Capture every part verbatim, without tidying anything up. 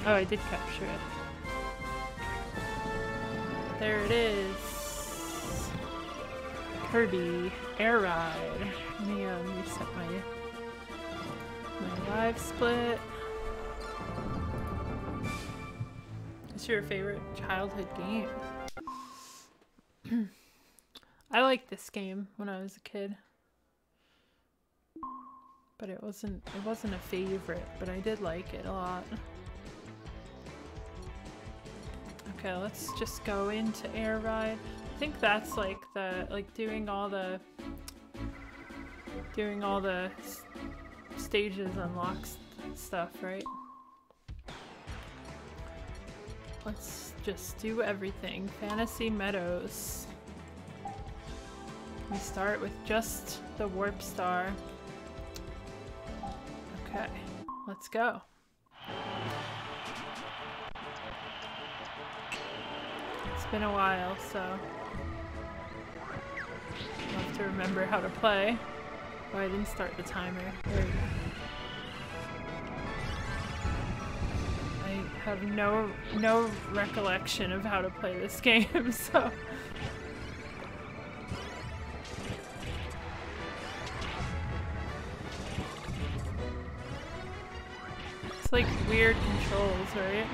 Oh, I did capture it. There it is. Kirby Air Ride. Let me um, reset my my live split. What's your favorite childhood game? I liked this game when I was a kid, but it wasn't it wasn't a favorite, but I did like it a lot. Okay, let's just go into Air Ride. I think that's like the like doing all the doing all the s stages unlocks stuff, right? Let's just do everything. Fantasy Meadows. We start with just the Warp Star. Okay, let's go. It's been a while, so I'll have to remember how to play. Oh, I didn't start the timer. There we go. I have no no recollection of how to play this game, so it's like weird controls, right?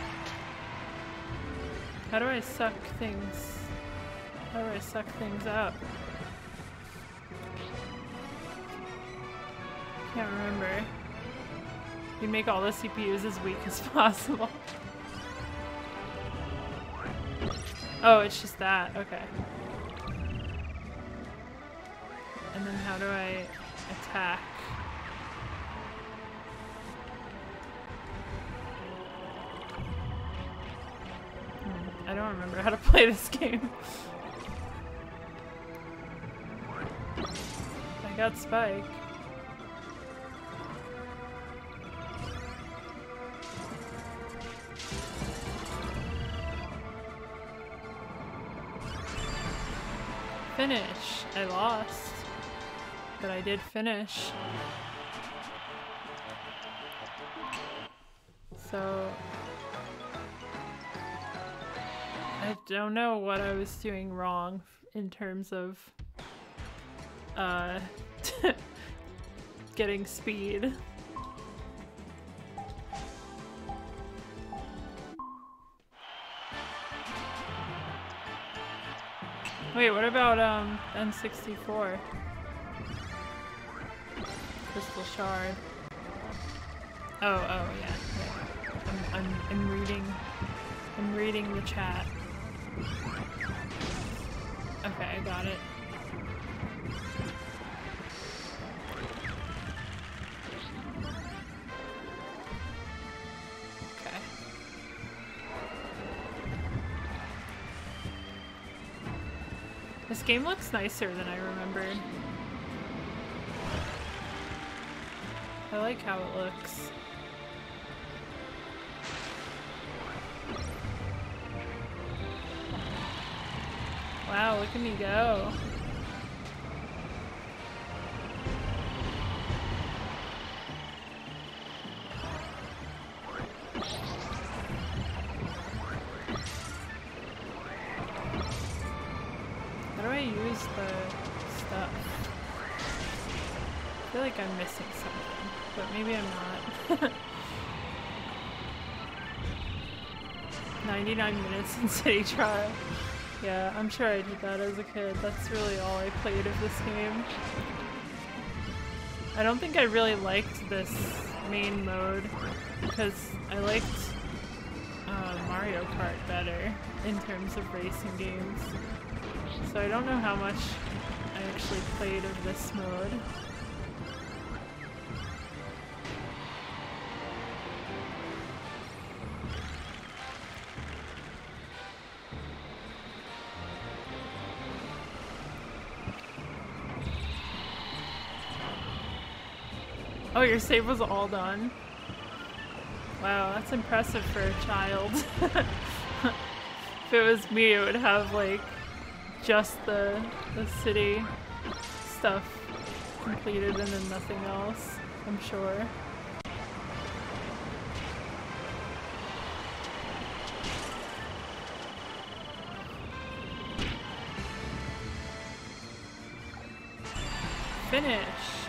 How do I suck things? How do I suck things up? Can't remember. You make all the C P Us as weak as possible. Oh, it's just that. Okay. And then how do I attack? Hmm, I don't remember how to play this game. I got Spike. Finish. I lost, but I did finish. So I don't know what I was doing wrong in terms of uh, getting speed. Wait, what about um N sixty-four? Crystal Shard. Oh, oh yeah. yeah. I'm, I'm I'm reading I'm reading the chat. Okay, I got it. Okay. This game looks nicer than I remembered. I like how it looks. Wow, look at me go. How do I use the stuff? I feel like I'm missing something, but maybe I'm not. ninety-nine minutes in City Trial. Yeah, I'm sure I did that as a kid. That's really all I played of this game. I don't think I really liked this main mode because I liked uh, Mario Kart better in terms of racing games. So I don't know how much I actually played of this mode. Oh, your save was all done? Wow, that's impressive for a child. If it was me, it would have like just the, the city stuff completed and then nothing else, I'm sure. finish.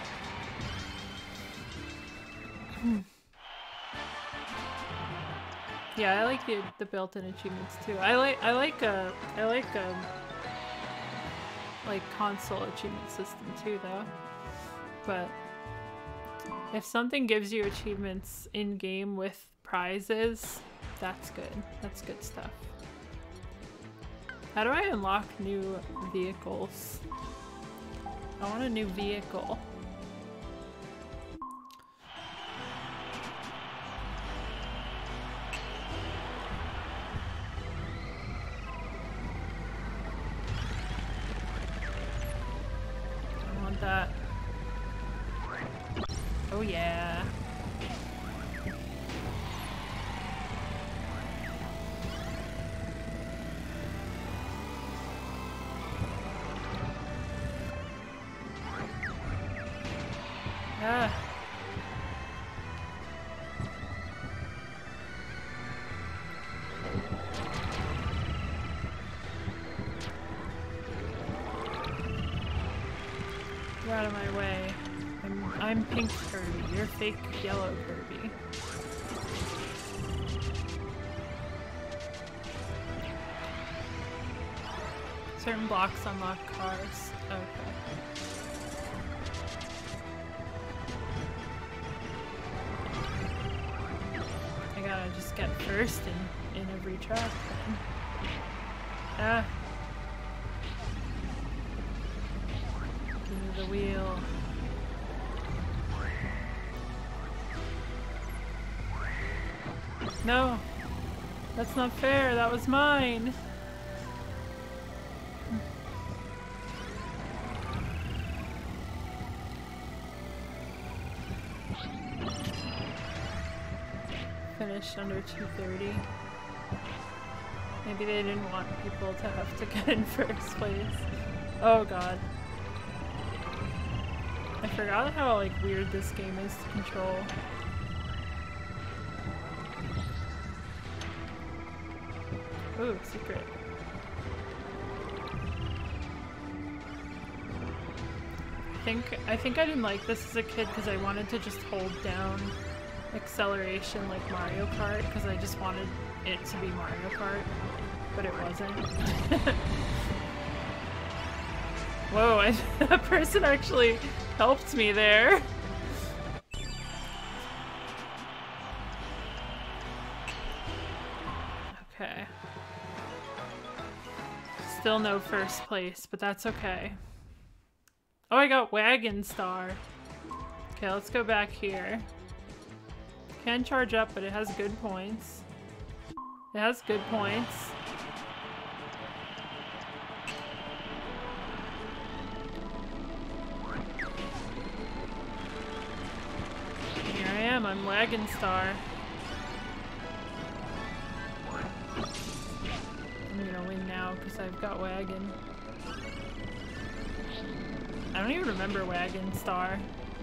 Yeah, I like the the built-in achievements too. I like I like uh I like um like console achievement system too though. But if something gives you achievements in game with prizes, that's good. That's good stuff. How do I unlock new vehicles? I want a new vehicle. I want that. Oh yeah. Ah. You're out of my way. I'm, I'm pink Kirby. You're fake yellow Kirby. Certain blocks unlock cars. Okay. I gotta just get first in, in every track then. Ah. Give me the wheel. No! That's not fair, that was mine! Finished under two thirty. Maybe they didn't want people to have to get in first place. Oh god. I forgot how like weird this game is to control. Ooh, secret. I think I think I didn't like this as a kid because I wanted to just hold down acceleration like Mario Kart because I just wanted it to be Mario Kart, but it wasn't. Whoa, I, that person actually helped me there. Okay. Still no first place, but that's okay. Oh, I got Wagon Star. Okay, let's go back here. Can charge up, but it has good points. It has good points. Here I am, I'm Wagon Star. I'm gonna win now because I've got Wagon. I don't even remember Wagon Star.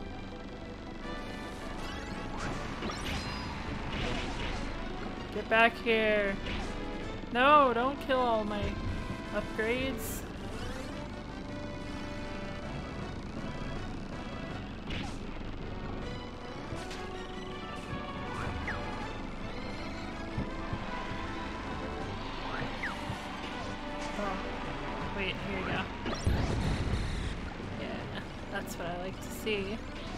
Get back here. No, don't kill all my upgrades. Oh, wait, here you go. Yeah, that's what I like to see.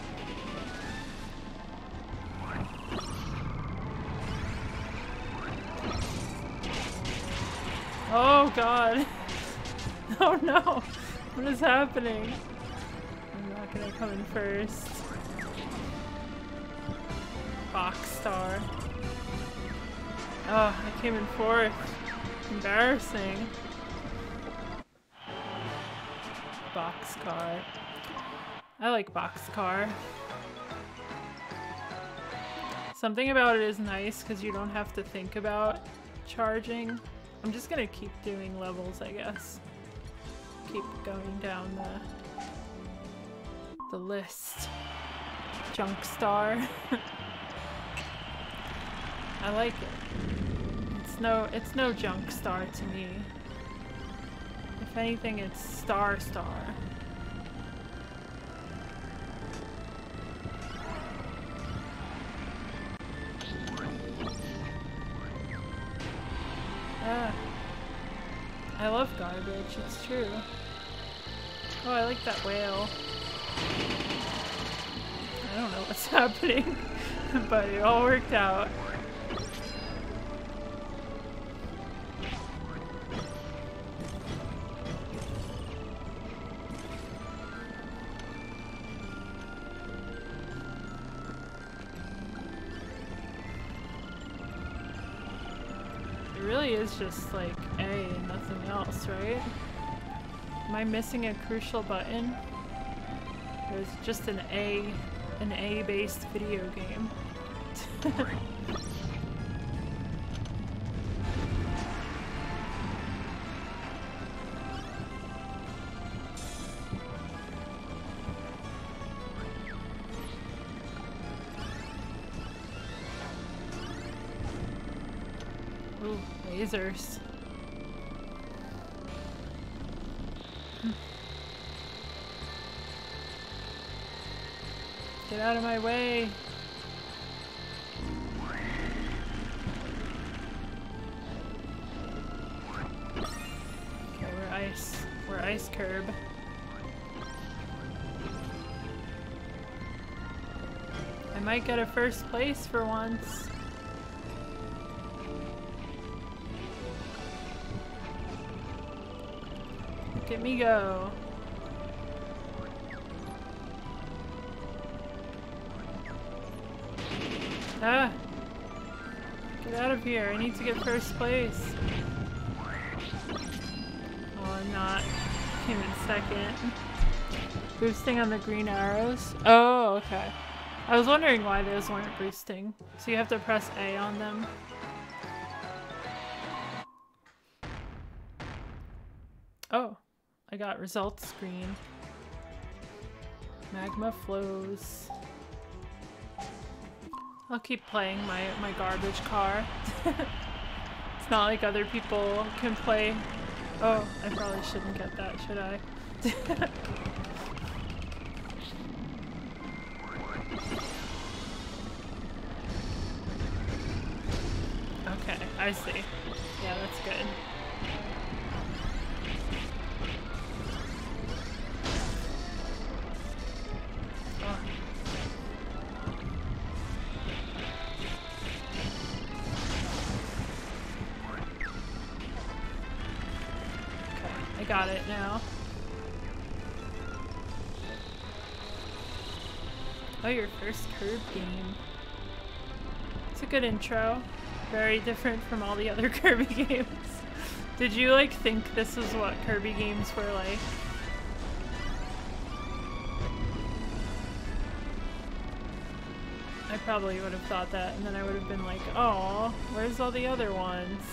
Oh god! Oh no! What is happening? I'm not gonna come in first. Box Star. Oh, I came in fourth. Embarrassing. Boxcar. I like Boxcar. Something about it is nice because you don't have to think about charging. I'm just gonna keep doing levels, I guess. Keep going down the the list. Junk Star. I like it. It's no it's no Junk Star to me. If anything, it's Star Star. Ah. I love garbage, it's true. Oh, I like that whale. I don't know what's happening, but it all worked out. It really is just like A and nothing else, right? Am I missing a crucial button? Or is it just an A, an A-based video game? Ooh, lasers. Get out of my way! Okay, we're ice. We're ice curb. I might get a first place for once. Look at me go. Ah! Get out of here, I need to get first place. Oh, I'm not. I'm in second. Boosting on the green arrows? Oh, okay. I was wondering why those weren't boosting. So you have to press A on them. Oh, I got results screen. Magma flows. I'll keep playing my, my garbage car. It's not like other people can play. Oh, I probably shouldn't get that, should I? Okay, I see. Yeah, that's good. Oh. I got it now. Oh, your first Kirby game. It's a good intro. Very different from all the other Kirby games. Did you like think this is what Kirby games were like? I probably would have thought that, and then I would have been like, oh, where's all the other ones?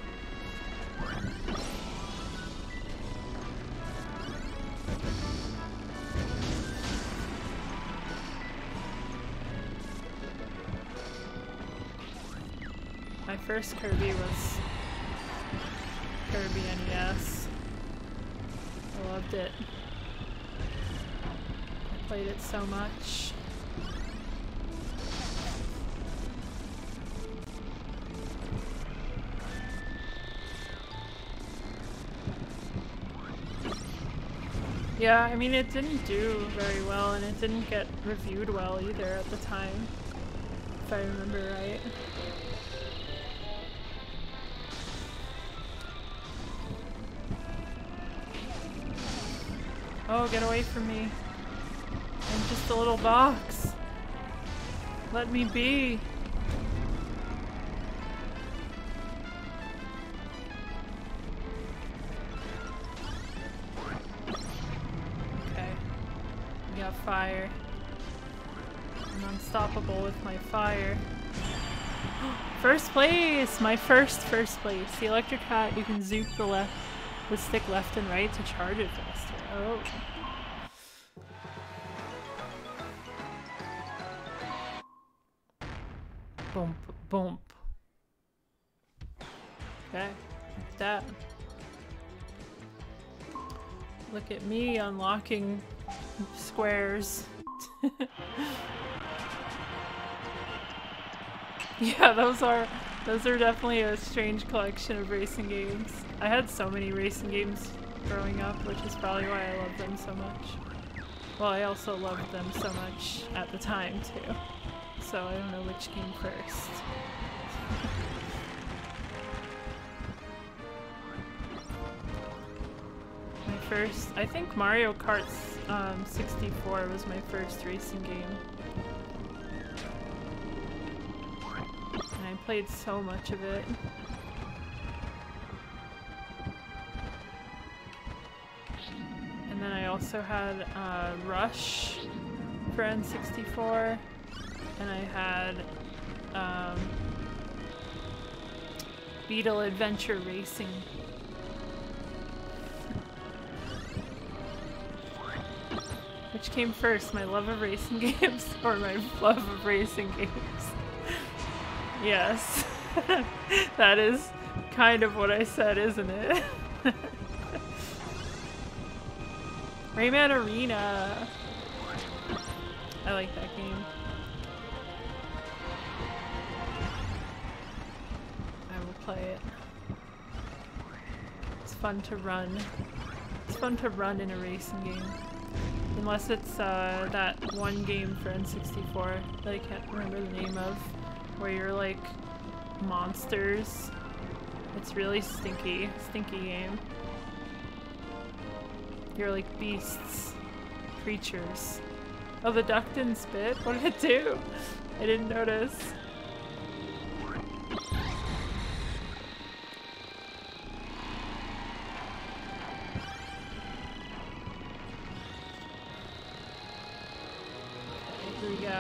My first Kirby was Kirby N E S. I loved it. I played it so much. Yeah, I mean it didn't do very well and it didn't get reviewed well either at the time, if I remember right. Oh, get away from me. I'm just a little box. Let me be. Okay. We got fire. I'm unstoppable with my fire. First place! My first first place. The electric hat, you can zoop the left, the stick left and right to charge it faster. Oh. Bump, bump. Okay, like that. Look at me unlocking squares. Yeah, those are Those are definitely a strange collection of racing games. I had so many racing games growing up, which is probably why I love them so much. Well, I also loved them so much at the time, too. So I don't know which came first. My first, I think Mario Kart um, sixty-four was my first racing game. And I played so much of it. And then I also had uh, Rush for N sixty-four. And I had um, Beetle Adventure Racing. Which came first, my love of racing games or my love of racing games? Yes. That is kind of what I said, isn't it? Rayman Arena! I like that game. I will play it. It's fun to run. It's fun to run in a racing game. Unless it's uh, that one game for N sixty-four that I can't remember the name of, where you're like monsters. It's really stinky, stinky game. You're like beasts, creatures. Oh, the duck didn't spit? What did it do? I didn't notice. Here we go.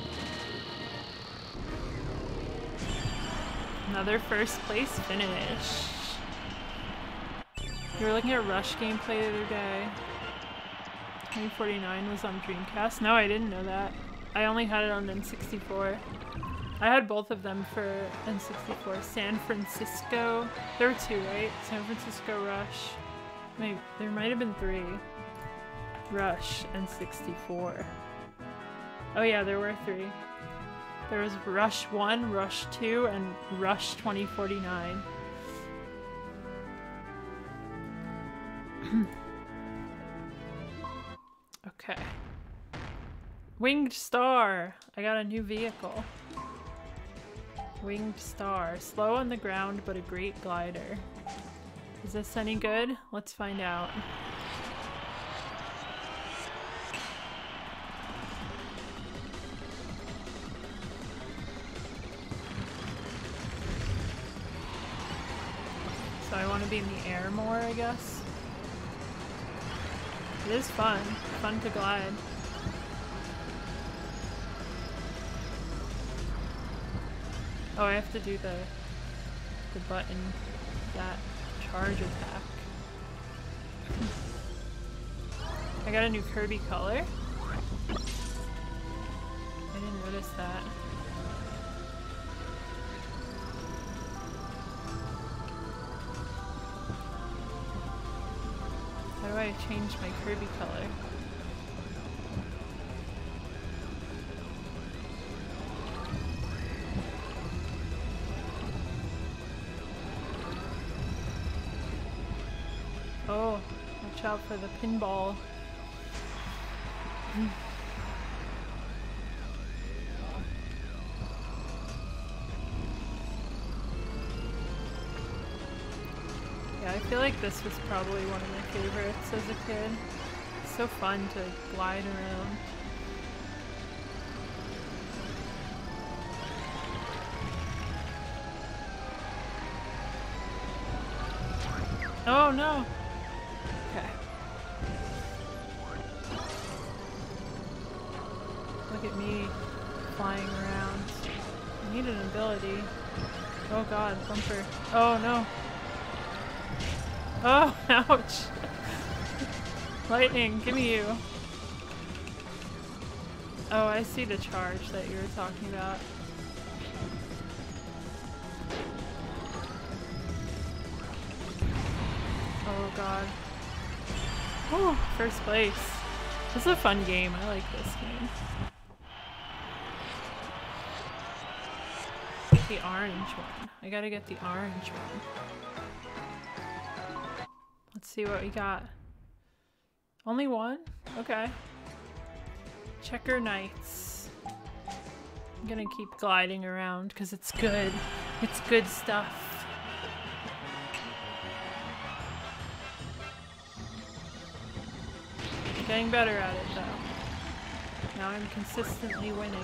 Another first place finish. You were looking at Rush gameplay the other day. twenty forty-nine was on Dreamcast. No, I didn't know that. I only had it on N sixty-four. I had both of them for N sixty-four. San Francisco. There were two, right? San Francisco Rush. Maybe there might have been three. Rush N sixty-four. Oh yeah, there were three. There was Rush one, Rush two, and Rush twenty forty-nine. Okay. Winged Star! I got a new vehicle. Winged Star. Slow on the ground, but a great glider. Is this any good? Let's find out. So I want to be in the air more, I guess. It is fun. Fun to glide. Oh, I have to do the the button, that charge attack. I got a new Kirby color. I didn't notice that. How do I change my Kirby color? Oh, watch out for the pinball. Yeah, I feel like this was probably one of my favorites as a kid. It's so fun to glide around. Oh no! Okay. Look at me flying around. I need an ability. Oh god, bumper. Oh no! Oh, ouch! Lightning, give me you! Oh, I see the charge that you were talking about. Oh god. Whew, first place. This is a fun game. I like this game. get the orange one. I gotta get the orange one. Let's see what we got. Only one? Okay. Checker Knights. I'm gonna keep gliding around because it's good. It's good stuff. I'm getting better at it though. Now I'm consistently winning.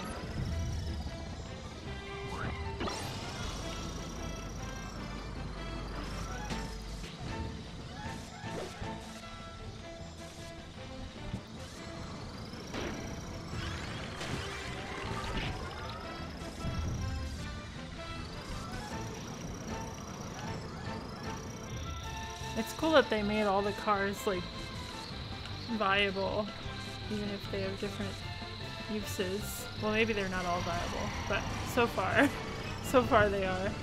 It's cool that they made all the cars like viable, even if they have different uses. Well, maybe they're not all viable, but so far, so far they are.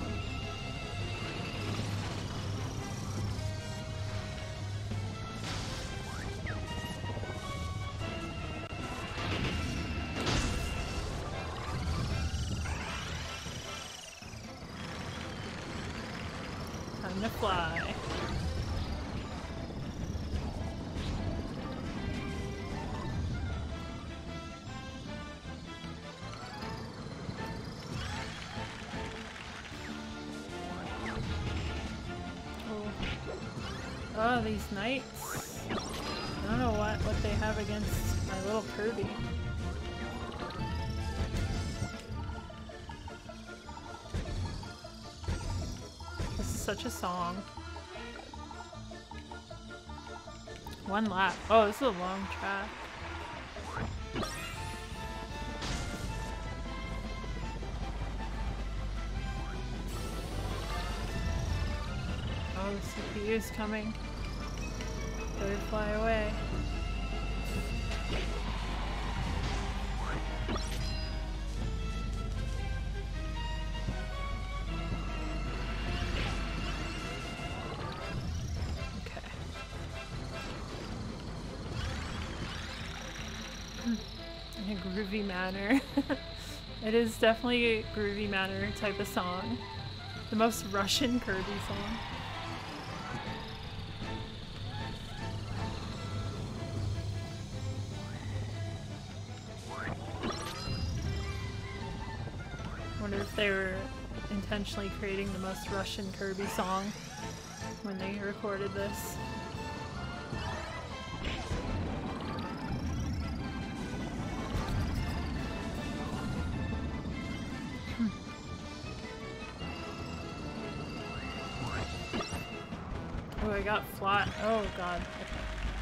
Time to fly. Oh, these knights. I don't know what, what they have against my little Kirby. This is such a song. One lap. Oh, this is a long track. Oh, the C P U is coming. Better fly away. Okay. In a groovy manner. It is definitely a groovy manner type of song. The most Russian Kirby song. If they were intentionally creating the most Russian Kirby song when they recorded this. Hmm. Oh, I got flat. Oh god. Okay.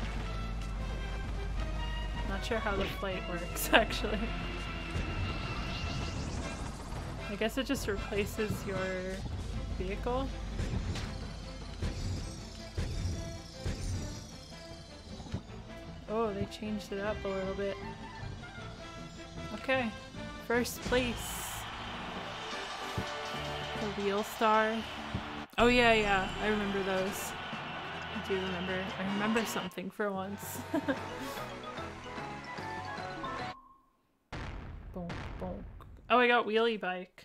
Not sure how the flight works actually. I guess it just replaces your vehicle. Oh, they changed it up a little bit. Okay, first place. The Wheel Star. Oh yeah, yeah, I remember those. I do remember. I remember something for once. Boom, boom. Oh, I got Wheelie Bike.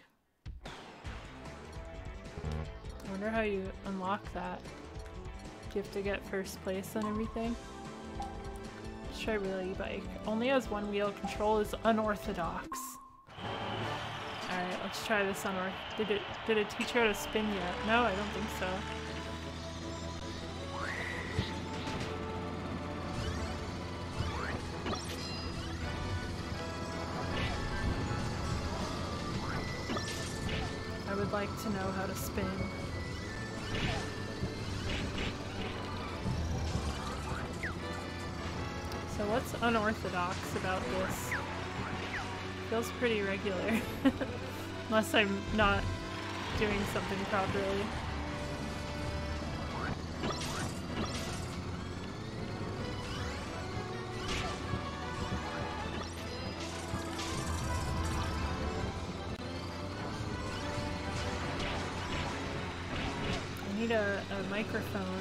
I wonder how you unlock that. Do you have to get first place and everything? Let's try Wheelie Bike. Only has one wheel. Control is unorthodox. Alright, let's try this unorthodox. Did it, did it teach you how to spin yet? No, I don't think so. I would like to know how to spin. So what's unorthodox about this? Feels pretty regular. Unless I'm not doing something properly. I need a, a microphone.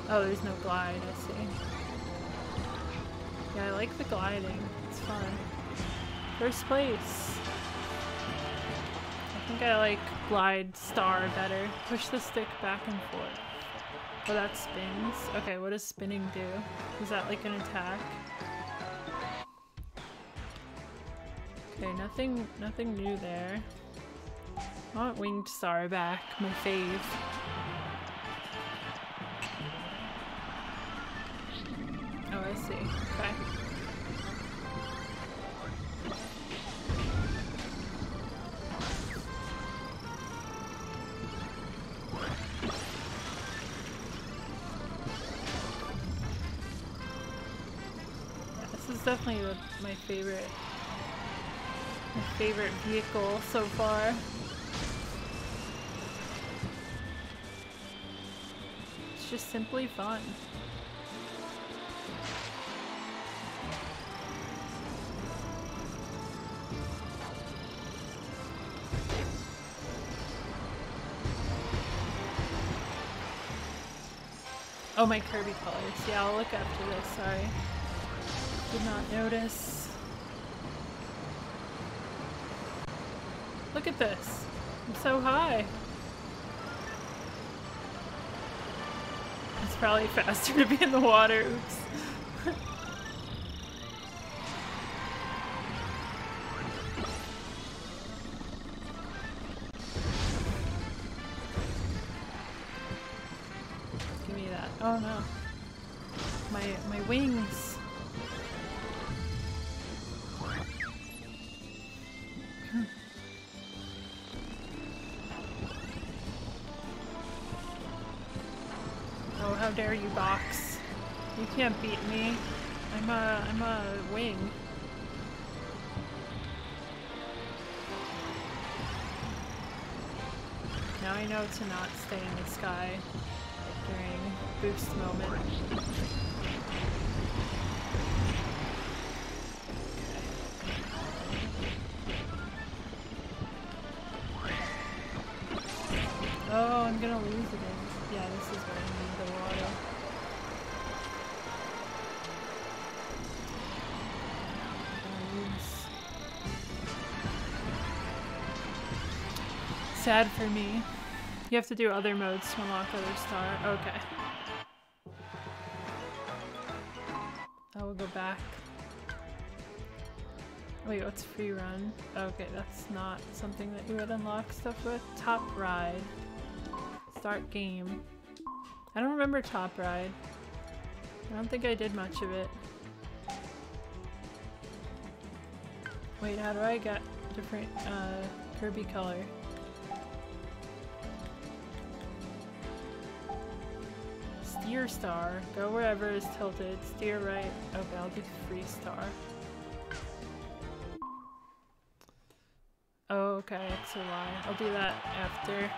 Oh, there's no glide, I see. Yeah, I like the gliding. It's fun. First place. I think I like glide star better. Push the stick back and forth. Oh, that spins. Okay, what does spinning do? Is that like an attack? Okay, nothing nothing new there. I want winged star back, my fave. Oh, I see. Okay. Yeah, this is definitely the, my favorite, my favorite vehicle so far. It's just simply fun. Oh, my Kirby colors. Yeah, I'll look after this, sorry. Did not notice. Look at this. I'm so high. It's probably faster to be in the water. Oops. Oh no. My my wings. Oh, how dare you, box. You can't beat me. I'm a I'm a wing. Now I know to not stay in the sky during boost moment. Okay. Oh, I'm gonna lose again. Yeah, this is where I need the water. Sad for me. You have to do other modes to unlock other star. Okay. I will go back. Wait, what's free run? Okay, that's not something that you would unlock stuff with. Top ride. Start game. I don't remember top ride. I don't think I did much of it. Wait, how do I get different uh, Kirby color? Steer star. Go wherever is tilted. Steer right. Okay, I'll do free star. Oh, okay, X or Y. I'll do that after.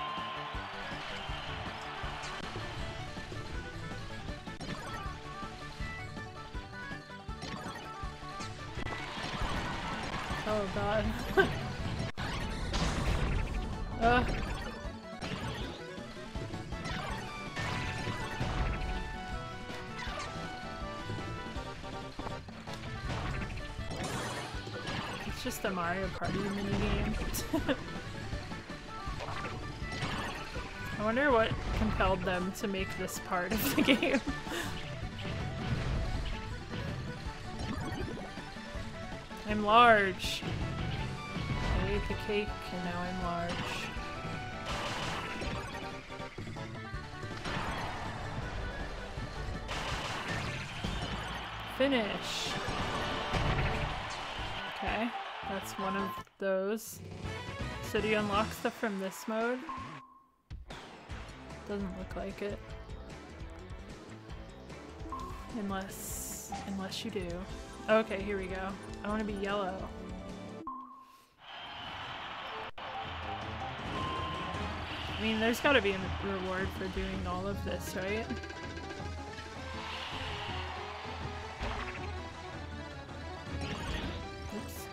Oh god. uh. It's just a Mario Party minigame. I wonder what compelled them to make this part of the game. I'm large. I ate the cake and now I'm large. Finish. Okay, that's one of those. So do you unlock stuff from this mode? Doesn't look like it. Unless, unless you do. Okay, here we go. I want to be yellow. I mean, there's got to be a reward for doing all of this, right? Oops.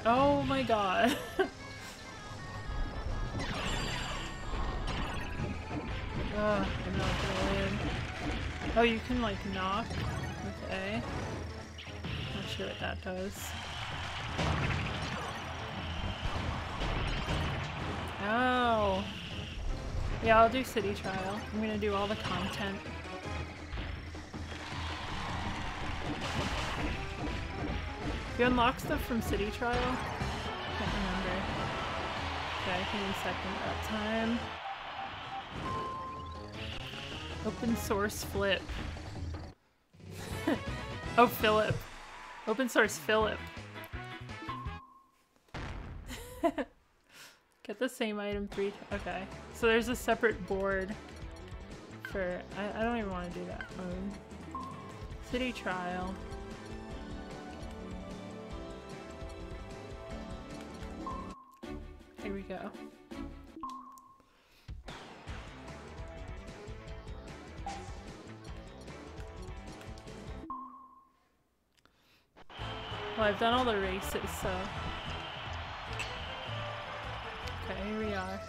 Oh my god. Ugh, I'm not gonna win. Oh, you can like knock with A. Not sure what that does. Oh. Yeah, I'll do City Trial. I'm gonna do all the content. Do you unlock stuff from City Trial? Can't remember. Okay, I can second that time. Open source flip. Oh, Philip. Open source Philip. Get the same item three times. Okay. So there's a separate board for... I, I don't even want to do that mode. City Trial. Here we go. Well, I've done all the races, so... Okay, here we are.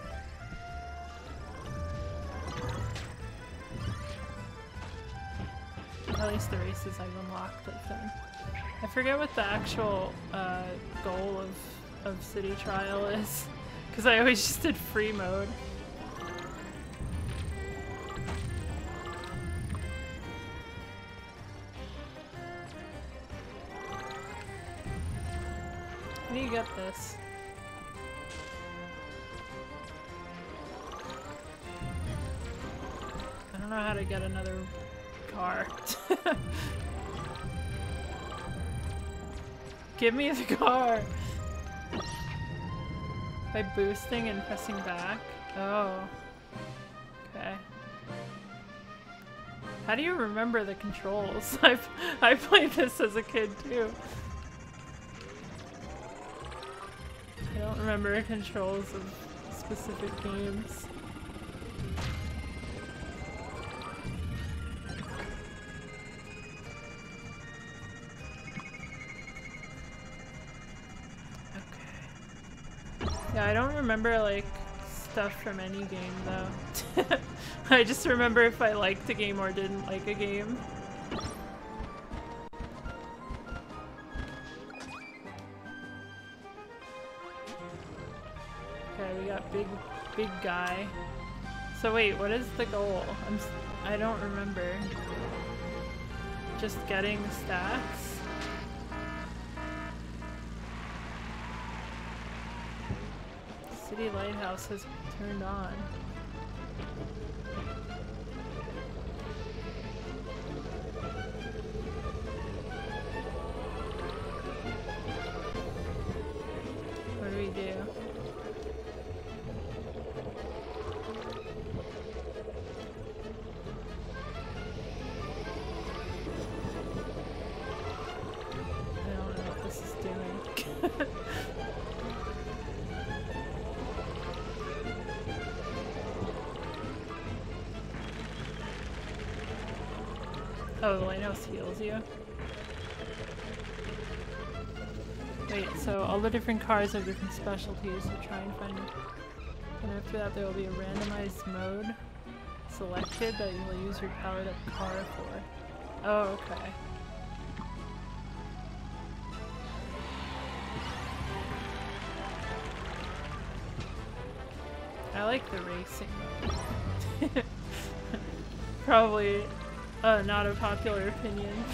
At least the races I've unlocked, I think. I forget what the actual uh, goal of, of City Trial is, because I always just did free mode. How do you get this? I don't know how to get another car. Give me the car! By boosting and pressing back? Oh. Okay. How do you remember the controls? I've I played this as a kid too. I don't remember controls of specific games. Yeah, I don't remember like stuff from any game though. I just remember if I liked a game or didn't like a game. Okay, we got big, big guy. So wait, what is the goal? I'm s I don't remember. Just getting stats? City Lighthouse has turned on. What do we do? I don't know what this is doing. Oh, the lighthouse heals you. Wait, so all the different cars have different specialties, so try and find it. And after that there will be a randomized mode selected that you will use your powered up car for. Oh, okay. I like the racing mode. Probably uh, not a popular opinion.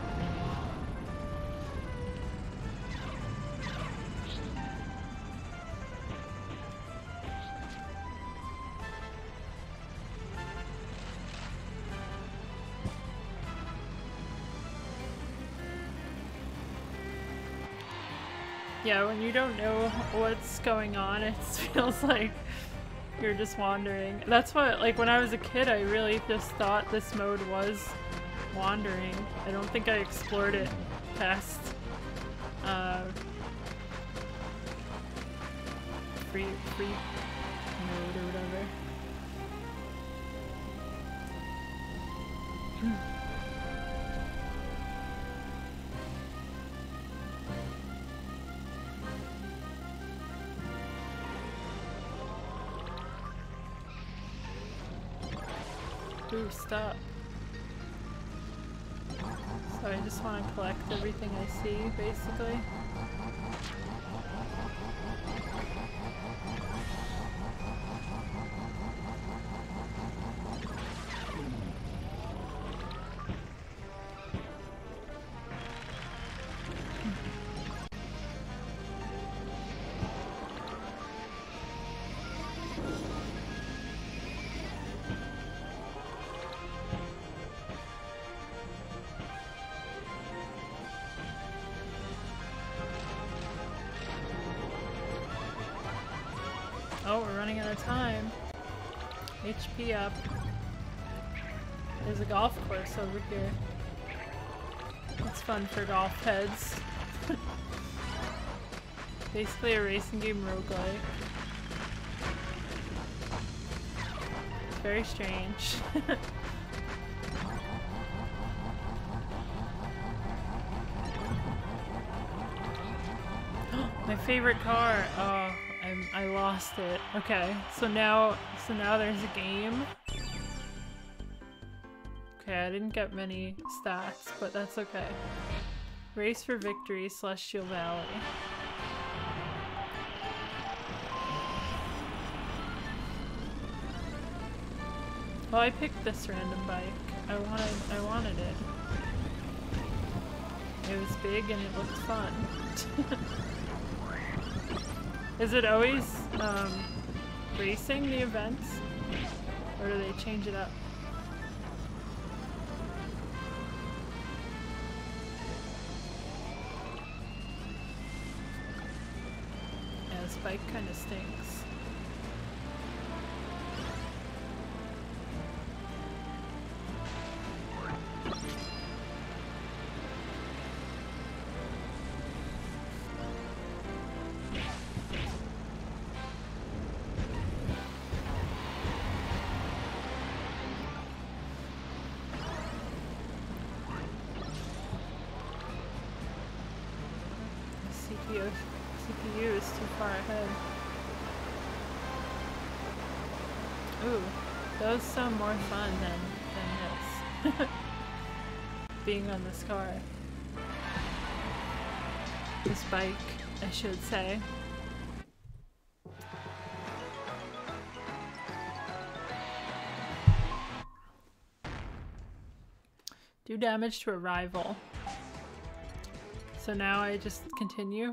Yeah, when you don't know what's going on, it feels like you're just wandering. That's what, like, when I was a kid, I really just thought this mode was wandering. I don't think I explored it past uh, free, free mode or whatever. Ooh, stop. So I just want to collect everything I see, basically. Oh, we're running out of time. H P up. There's a golf course over here. It's fun for golf heads. Basically a racing game roguelike. It's very strange. My favorite car! Oh. I'm, I lost it. Okay, so now, so now there's a game. Okay, I didn't get many stats, but that's okay. Race for victory, Celestial Valley. Well, I picked this random bike. I wanted, I wanted it. It was big and it looked fun. Is it always um, racing, the events? Or do they change it up? Yeah, this bike kind of stinks. C P U is too far ahead. Ooh, those sound more fun than, than this. Being on this car. This bike, I should say. Do damage to a rival. So now I just continue.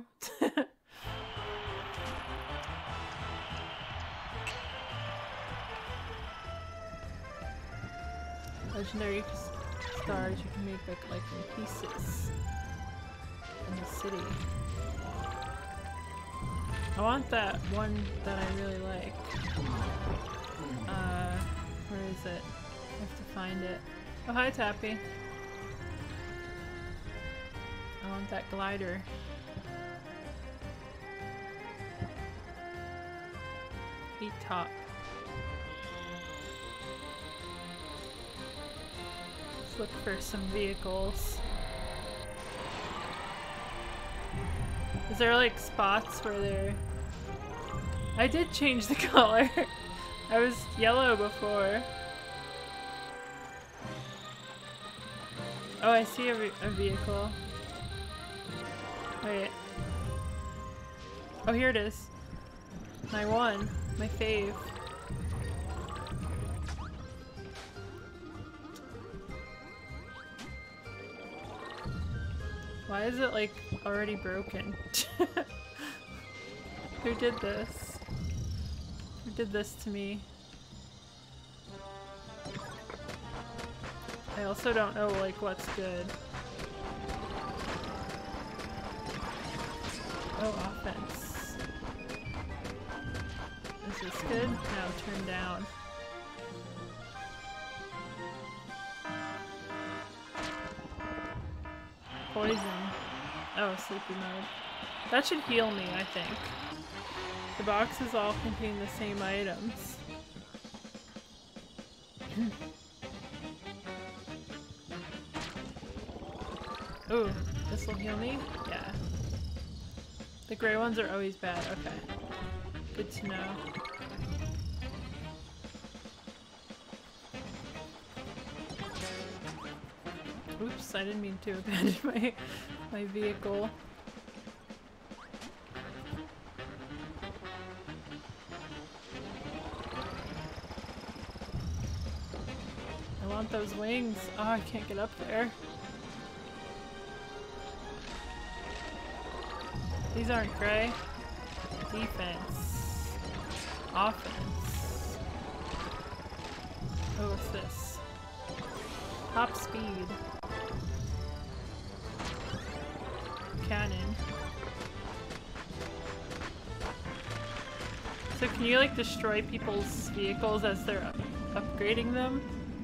Legendary stars you can make like, like in pieces in the city. I want that one that I really like. Uh, where is it? I have to find it. Oh, hi Tappy. I want that glider. Heat top. Let's look for some vehicles. Is there like spots where they're... I did change the color. I was yellow before. Oh, I see a, a vehicle. Wait. Oh, here it is. My one. My fave. Why is it like already broken? Who did this? Who did this to me? I also don't know like what's good. Oh, offense. Is this good? No, turn down. Poison. Oh, sleepy mode. That should heal me, I think. The boxes all contain the same items. Ooh, this will heal me? Yeah. The gray ones are always bad. Okay. Good to know. Oops, I didn't mean to abandon my, my vehicle. I want those wings. Oh, I can't get up there. These aren't gray. Defense. Offense. Oh, what's this? Top speed. Cannon. So can you like destroy people's vehicles as they're up upgrading them?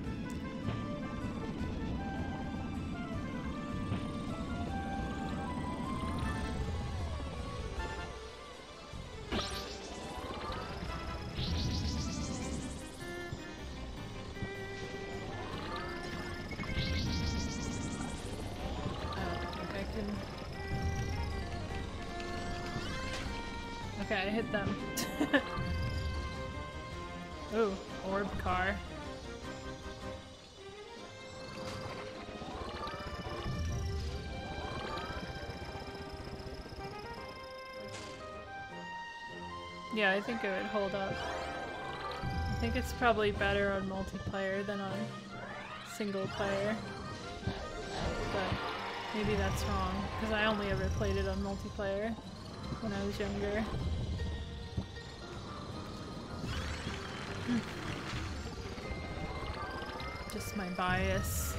Okay, I hit them. Ooh, orb car. Yeah, I think it would hold up. I think it's probably better on multiplayer than on single player. But maybe that's wrong, because I only ever played it on multiplayer when I was younger. Just my bias.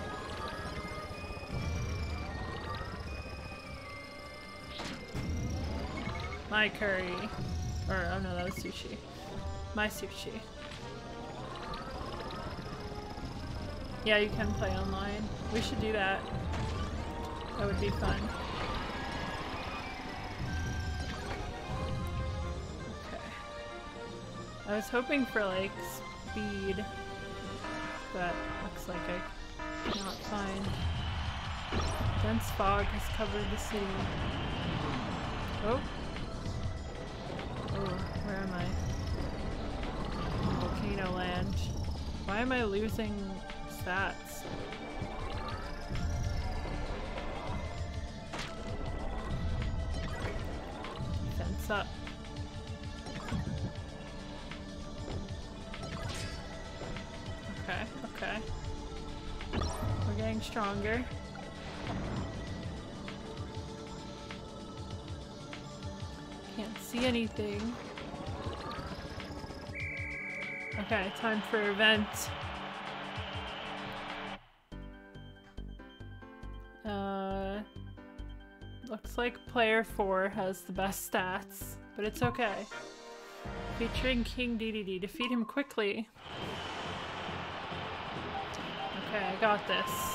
My curry. Or, oh no, that was sushi. My sushi. Yeah, you can play online. We should do that. That would be fun. Okay. I was hoping for like speed, but looks like I cannot find. Dense fog has covered the city. Oh. Oh, where am I? Volcano Land. Why am I losing stats? Fence up. Okay, okay. We're getting stronger. Can't see anything. Okay, time for event. Uh, looks like player four has the best stats, but it's okay. Featuring King Dedede. Defeat him quickly. Okay, I got this.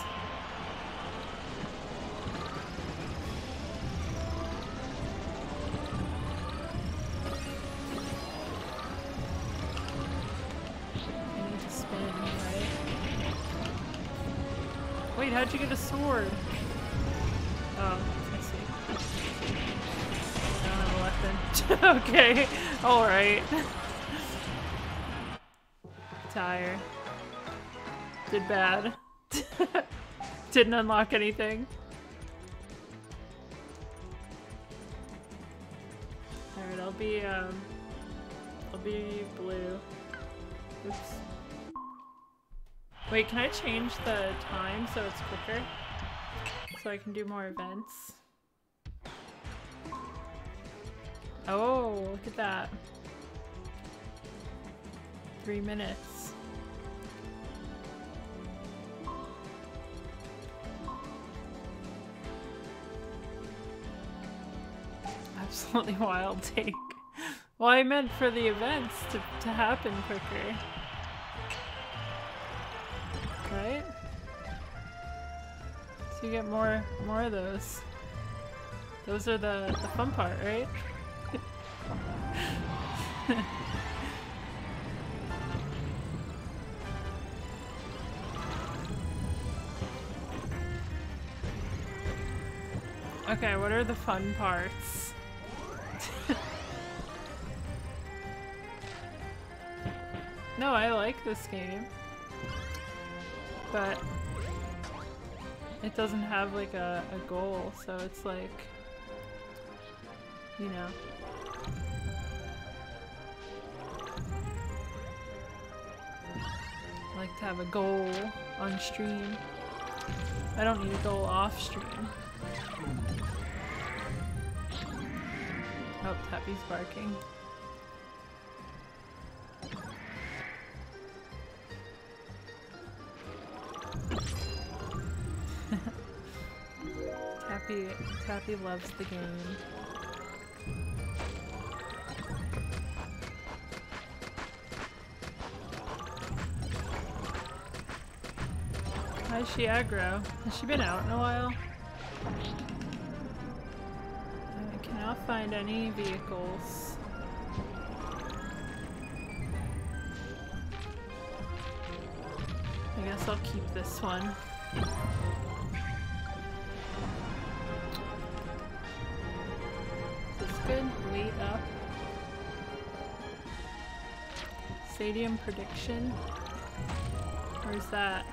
Wait, how'd you get a sword? Oh, I see. I don't have a weapon. Okay, alright. Tire. Did bad. Didn't unlock anything. Alright, I'll be, um... I'll be blue. Oops. Wait, can I change the time so it's quicker? So I can do more events? Oh, look at that. Three minutes. Absolutely wild take. Well, I meant for the events to, to happen quicker. Right? So you get more more of those. Those are the, the fun part, right? Okay, what are the fun parts? No, I like this game. But it doesn't have like a, a goal, so it's like, you know. I like to have a goal on stream. I don't need a goal off stream. Oh, Tappy's barking. Tappy, Tappy loves the game. Why is she aggro? Has she been out in a while? I cannot find any vehicles. I guess I'll keep this one. Is this good? Wait up. Stadium prediction? Where's that?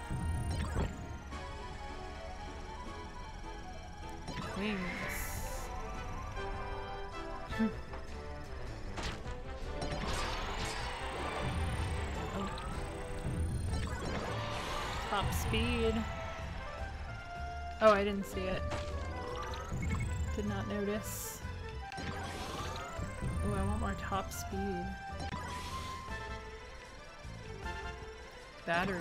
Wings. Oh. Top speed. Oh, I didn't see it. Did not notice. Oh, I want more top speed. Battery.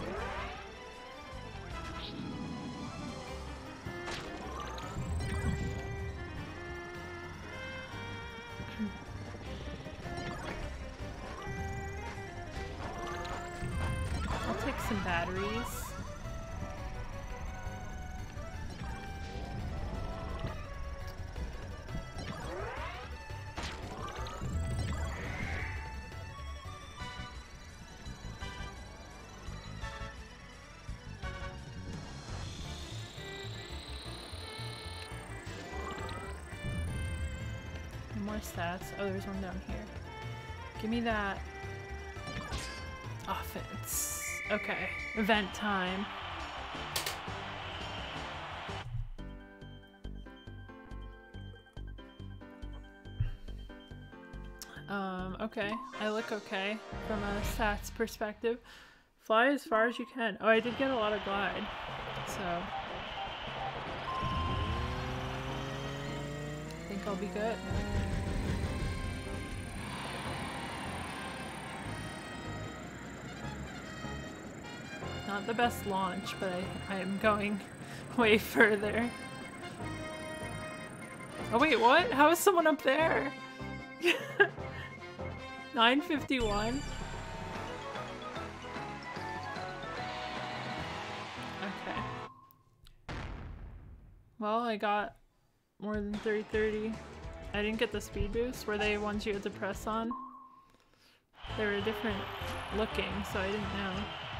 Some batteries. And more stats. Oh, there's one down here. Give me that offense. Okay, event time. Um, okay. I look okay from a stats perspective. Fly as far as you can. Oh, I did get a lot of glide, so I think I'll be good. Not the best launch, but I, I am going way further. Oh wait, what? How is someone up there? nine fifty-one? Okay. Well, I got more than three thirty. I didn't get the speed boost. Were they ones you had to press on? They were different looking, so I didn't know.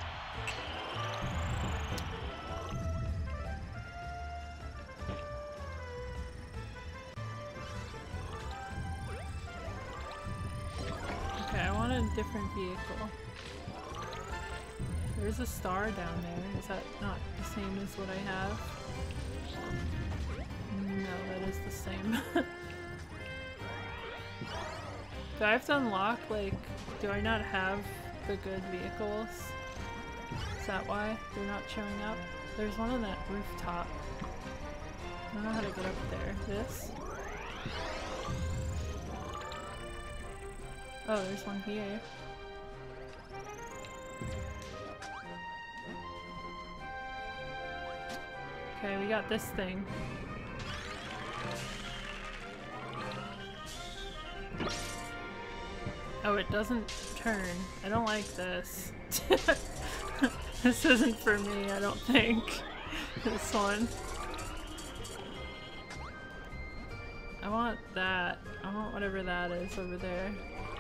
Okay, I want a different vehicle. There's a star down there. Is that not the same as what I have? No, that is the same. Do I have to unlock, like, do I not have the good vehicles? Is that why they're not showing up? There's one on that rooftop. I don't know how to get up there. This? Oh, there's one here. Okay, we got this thing. Oh, it doesn't turn. I don't like this. This isn't for me, I don't think. This one. I want that. I want whatever that is over there.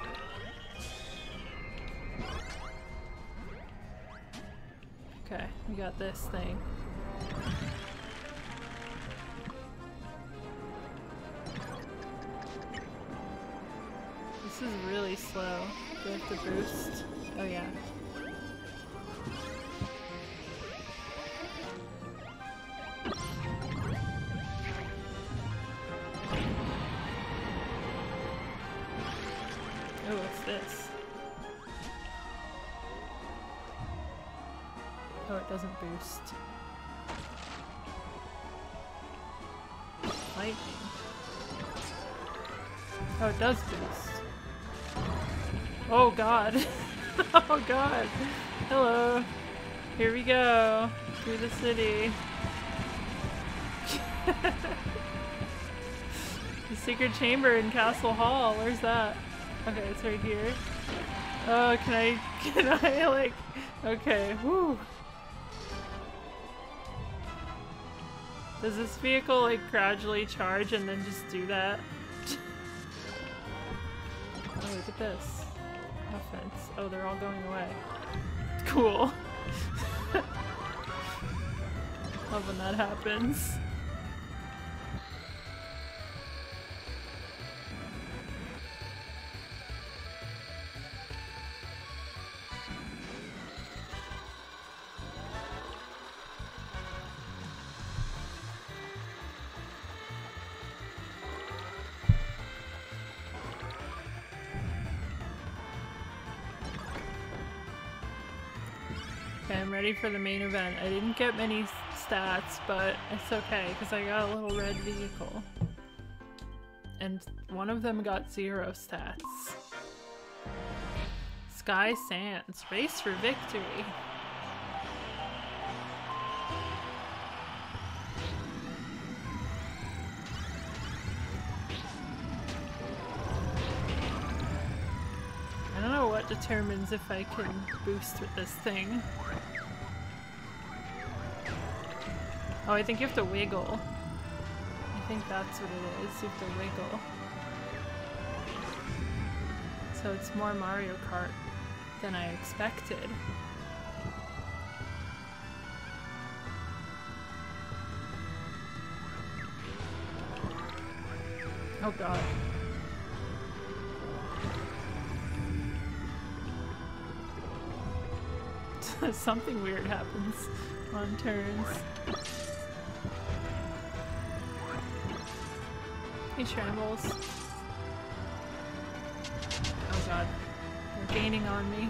Okay, we got this thing. This is really slow. Do I have to boost? Oh yeah. doesn't boost. Lightning. Oh, it does boost. Oh god. Oh god. Hello. Here we go. Through the city. The secret chamber in Castle Hall. Where's that? Okay, it's right here. Oh, can I, can I, like, okay, whoo. Does this vehicle, like, gradually charge and then just do that? Oh, look at this. Offense. Oh, they're all going away. Cool. Love when that happens. Okay, I'm ready for the main event. I didn't get many stats, but it's okay because I got a little red vehicle. And one of them got zero stats. Sky Sands, race for victory. I don't know what determines if I can boost with this thing. Oh, I think you have to wiggle. I think that's what it is. You have to wiggle. So it's more Mario Kart than I expected. Oh god. Something weird happens on turns. Hey, Shambles. Oh god. They're gaining on me.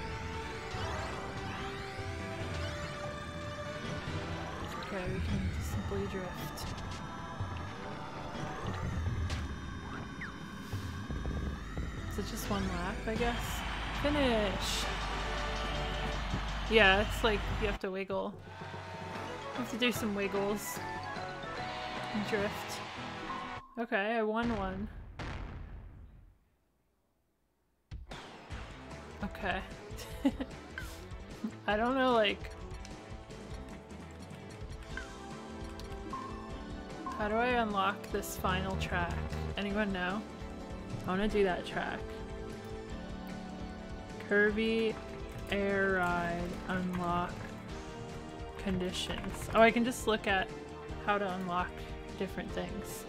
It's okay, we can simply drift. Is it just one lap, I guess? Finish! Yeah, it's like you have to wiggle. You have to do some wiggles. And drift. Okay, I won one. Okay. I don't know, like... How do I unlock this final track? Anyone know? I want to do that track. Kirby Air Ride unlock conditions. Oh, I can just look at how to unlock different things.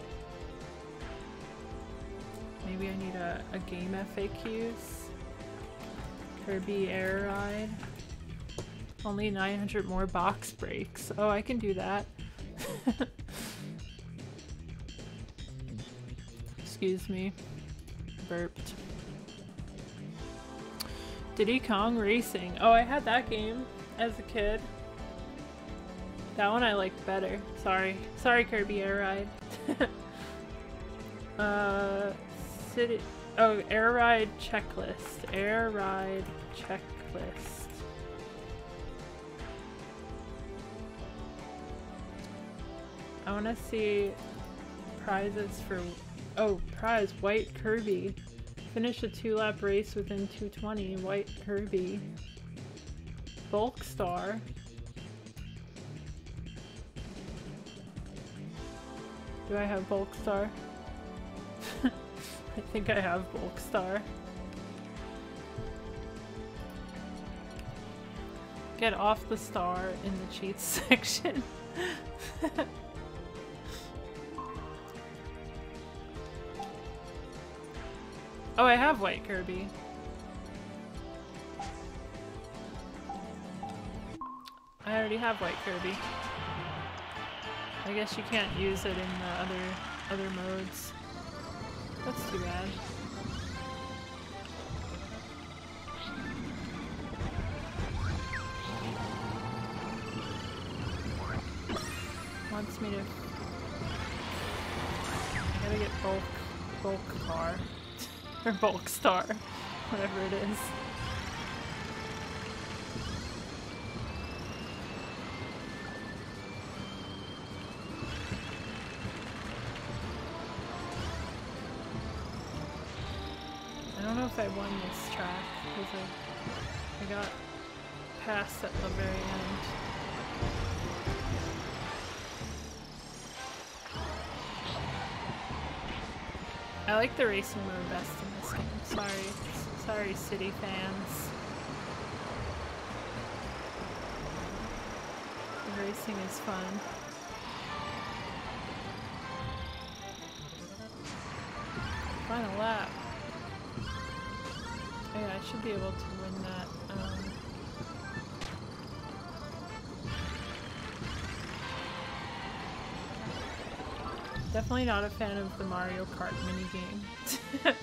Maybe I need a, a game F A Qs. Kirby Air Ride. Only nine hundred more box breaks. Oh, I can do that. Excuse me. Burped. Diddy Kong Racing. Oh, I had that game as a kid. That one I liked better. Sorry. Sorry, Kirby Air Ride. uh, city. Oh, Air Ride checklist. Air Ride checklist. I want to see prizes for. Oh, prize White Kirby. Finish a two-lap race within two twenty. White Kirby. Bulk Star. Do I have Bulk Star? I think I have Bulk Star. Get off the star in the cheats section. Oh, I have White Kirby. I already have White Kirby. I guess you can't use it in the other other modes. That's too bad. me to... I gotta get bulk... bulk car. Or bulk star. Whatever it is. I don't know if I won this track because I, I got past at the very end. I like the racing mode best in this game. Sorry, sorry City fans. The racing is fun. Final lap. Oh yeah, I should be able to win that. Um, definitely not a fan of the Mario Kart minigame.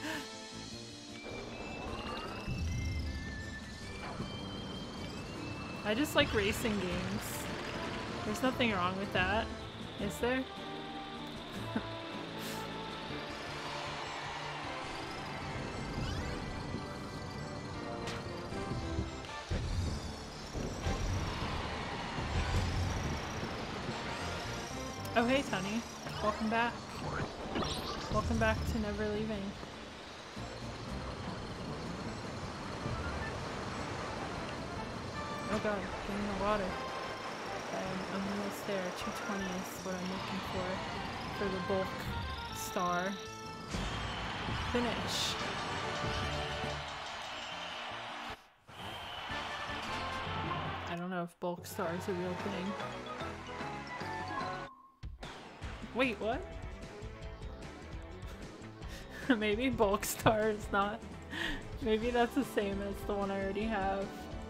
I just like racing games. There's nothing wrong with that, is there? Oh hey Tunny, welcome back. Welcome back to Never Leaving. Oh god, get in the water. Um, I'm almost there. two twenty is what I'm looking for for the bulk star. Finish. I don't know if bulk star is a real thing. Wait, what? Maybe bulk star is not. Maybe that's the same as the one I already have.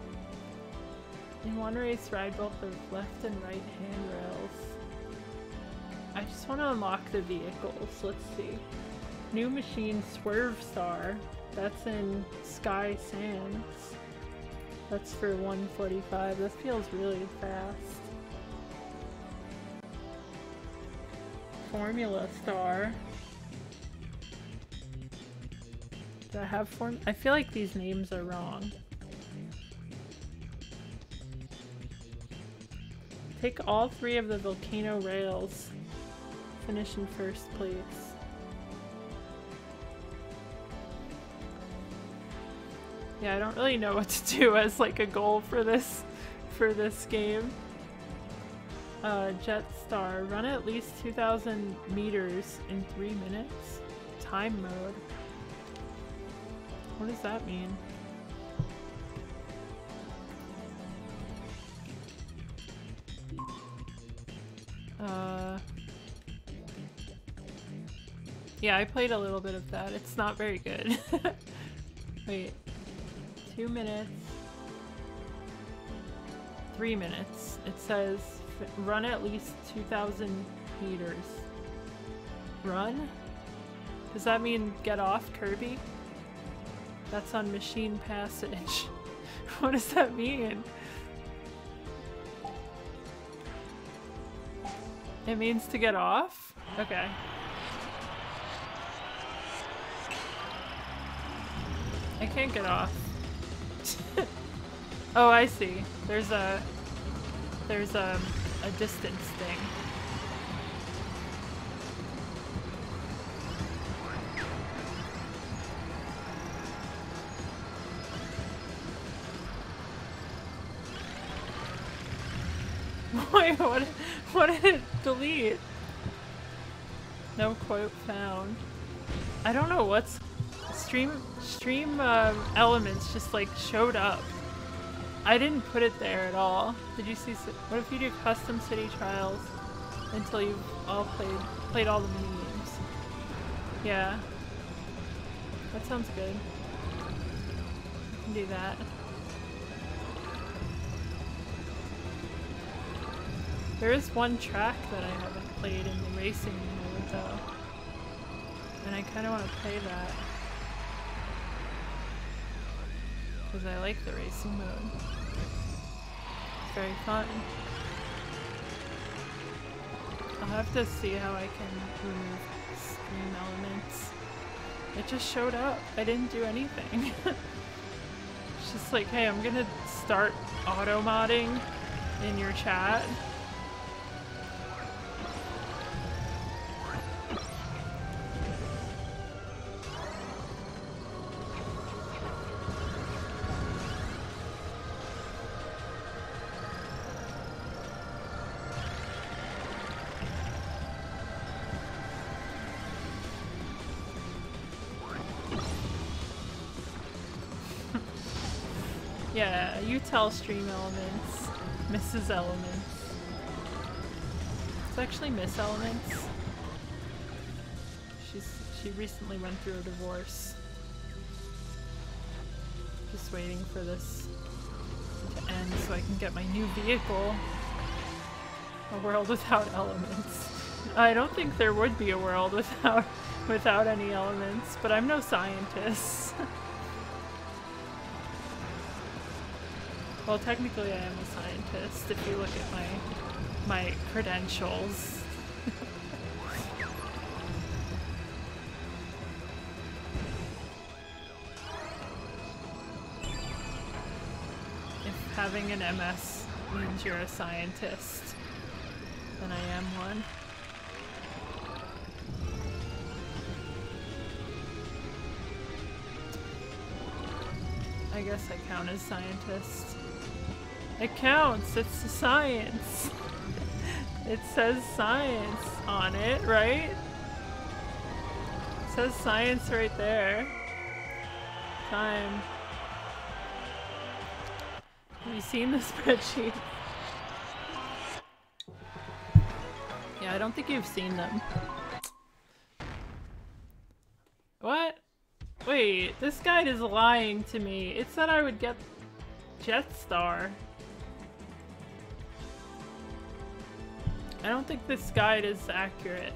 In one race, ride both the left and right handrails. I just want to unlock the vehicles. Let's see. New machine Swerve Star. That's in Sky Sands. That's for one forty-five. This feels really fast. Formula Star. Do I have form? I feel like these names are wrong. Take all three of the volcano rails. Finish in first place. Yeah, I don't really know what to do as like a goal for this for this game. Uh, Jetstar, run at least two thousand meters in three minutes. Time mode. What does that mean? Uh, yeah, I played a little bit of that. It's not very good. Wait, two minutes, three minutes. It says run at least two thousand meters. Run? Does that mean get off, Kirby? That's on Machine Passage. What does that mean? It means to get off? Okay. I can't get off. Oh, I see. There's a... There's a, a distance thing. Wait, what, what did it delete? No quote found. I don't know what's... Stream, stream um, elements just like showed up. I didn't put it there at all. Did you see? What if you do custom city trials until you've all played, played all the mini games? Yeah. That sounds good. I can do that. There is one track that I haven't played in the racing mode though. And I kind of want to play that. Because I like the racing mode. It's very fun. I'll have to see how I can remove stream elements. It just showed up. I didn't do anything. It's just like, hey, I'm gonna start auto-modding in your chat. Yeah, you tell Stream Elements, Missus Elements. It's actually Miss Elements. She's she recently went through a divorce. Just waiting for this to end so I can get my new vehicle. A world without elements. I don't think there would be a world without without any elements, but I'm no scientist. Well, technically I am a scientist if you look at my my credentials. If having an M S means you're a scientist, then I am one. I guess I count as scientist. It counts, it's a science. It says science on it, right? It says science right there. Time. Have you seen the spreadsheet? Yeah, I don't think you've seen them. What? Wait, this guide is lying to me. It said I would get Jetstar. I don't think this guide is accurate.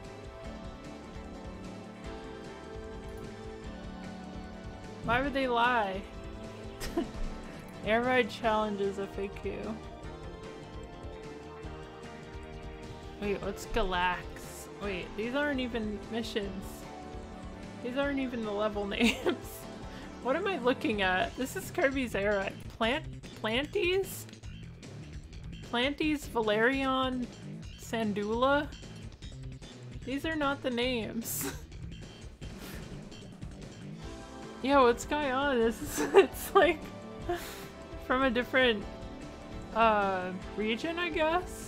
Why would they lie? Air ride challenge is a fake Q. Wait, what's Galax? Wait, these aren't even missions. These aren't even the level names. What am I looking at? This is Kirby's Air Ride. Plant Planties? Planties Valerion Sandula? These are not the names. Yo, what's going on? This is it's like from a different uh region, I guess.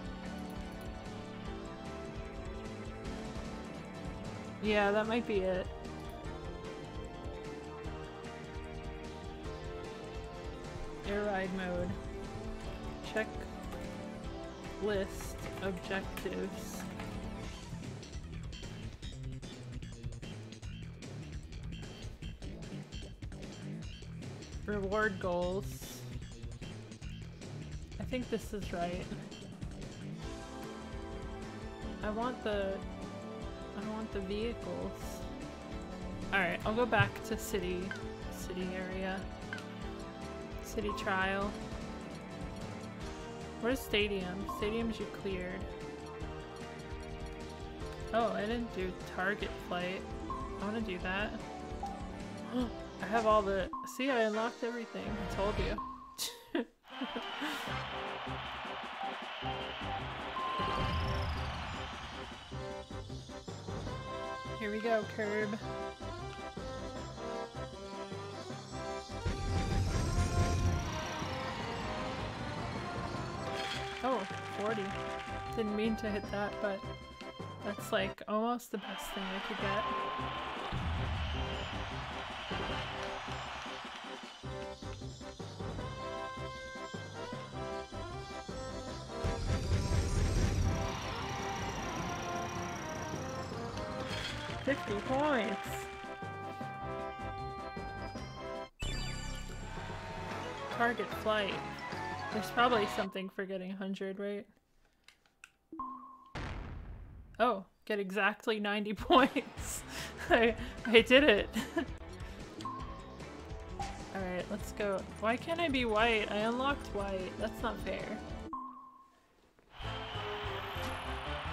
Yeah, that might be it. Air ride mode. Check list objectives. Reward goals. I think this is right. I want the I want the vehicles. Alright, I'll go back to city city area. City trial. Where's stadium? Stadiums you cleared. Oh, I didn't do target flight. I want to do that. I have all the... See, I unlocked everything. I told you. Here we go, Curb. Oh, forty. Didn't mean to hit that, but that's like almost the best thing I could get. fifty points! Target flight. There's probably something for getting one hundred, right? Oh, get exactly ninety points. I, I did it. Alright, let's go. Why can't I be white? I unlocked white. That's not fair.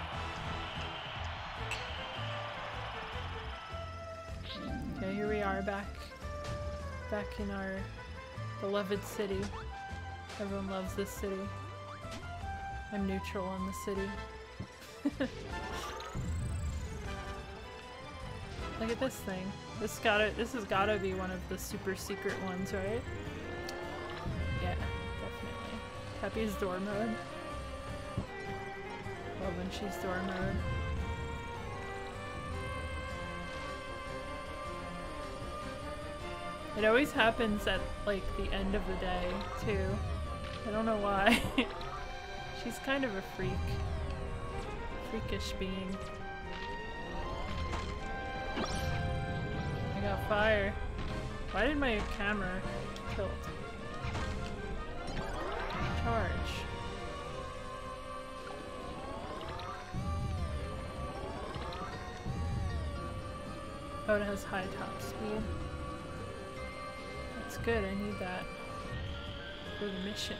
here we are back, back in our beloved city. Everyone loves this city. I'm neutral on the city. Look at this thing. This gotta, this has gotta be one of the super secret ones, right? Yeah, definitely. Peppy's door mode. Love when she's door mode. It always happens at like the end of the day too. I don't know why. She's kind of a freak. Freakish being. I got fire. Why did my camera tilt? Charge. Oh, it has high top speed. That's good, I need that for the mission.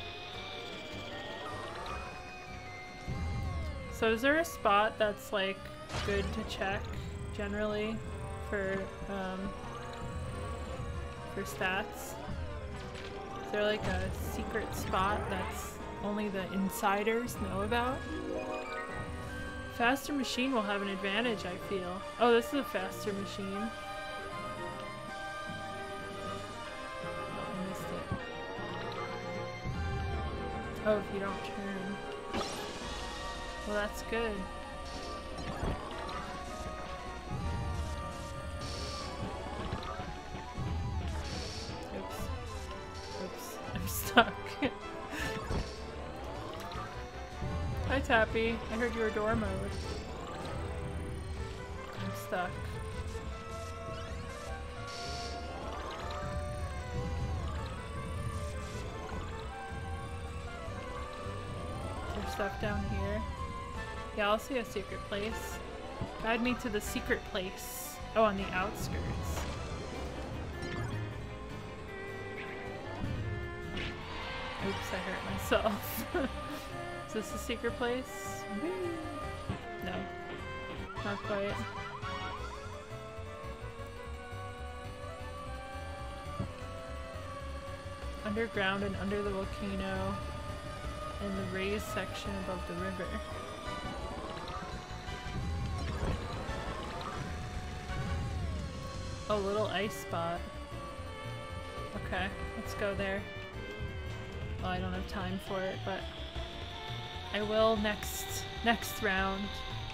So is there a spot that's like good to check generally for um, for stats? Is there like a secret spot that's only the insiders know about? Faster machine will have an advantage, I feel. Oh, this is a faster machine. Oh, I missed it. Oh, if you don't turn. Well, that's good. Oops. Oops. I'm stuck. Hi, Tappy. I heard you were door mode. I'm stuck. Is there stuff down here? Yeah, I'll see a secret place. Guide me to the secret place. Oh, on the outskirts. Oops, I hurt myself. Is this a secret place? No. Not quite. Underground and under the volcano in the raised section above the river. Oh, little ice spot. Okay, let's go there. Well, I don't have time for it, but I will next next round.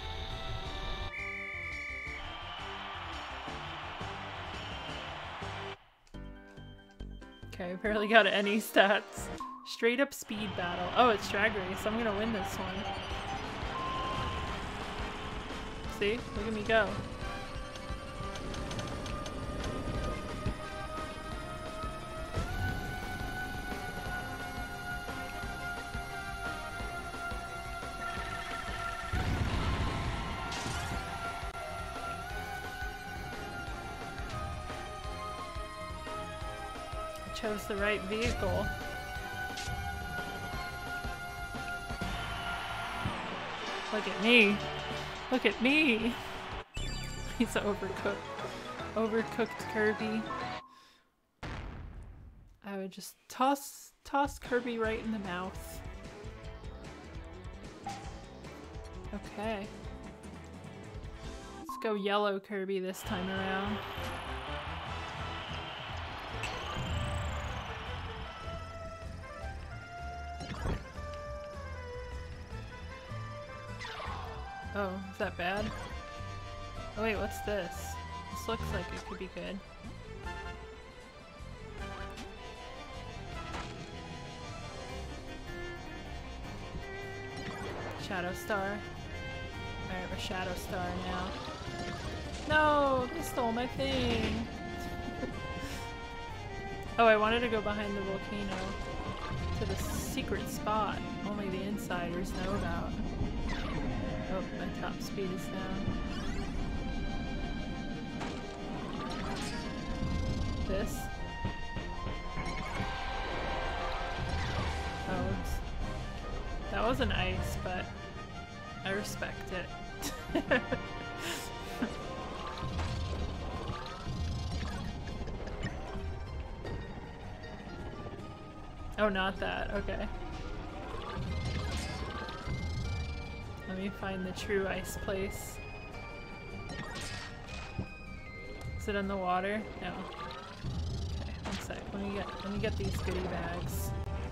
Okay, I barely got any stats. Straight up speed battle. Oh, it's drag race. I'm gonna win this one. See? Look at me go. Chose the right vehicle. Look at me. Look at me. He's overcooked. Overcooked Kirby. I would just toss toss Kirby right in the mouth. Okay. Let's go yellow Kirby this time around. Oh, is that bad? Oh wait, what's this? This looks like it could be good. Shadow Star. I have a Shadow Star now. No! They stole my thing! Oh, I wanted to go behind the volcano to the secret spot only the insiders know about. Oh, my top speed is down. This? Oh, oops. That wasn't ice, but I respect it. Oh, not that. Okay. Let me find the true ice place. Is it in the water? No. Okay, one sec. Let me get let me get these goodie bags.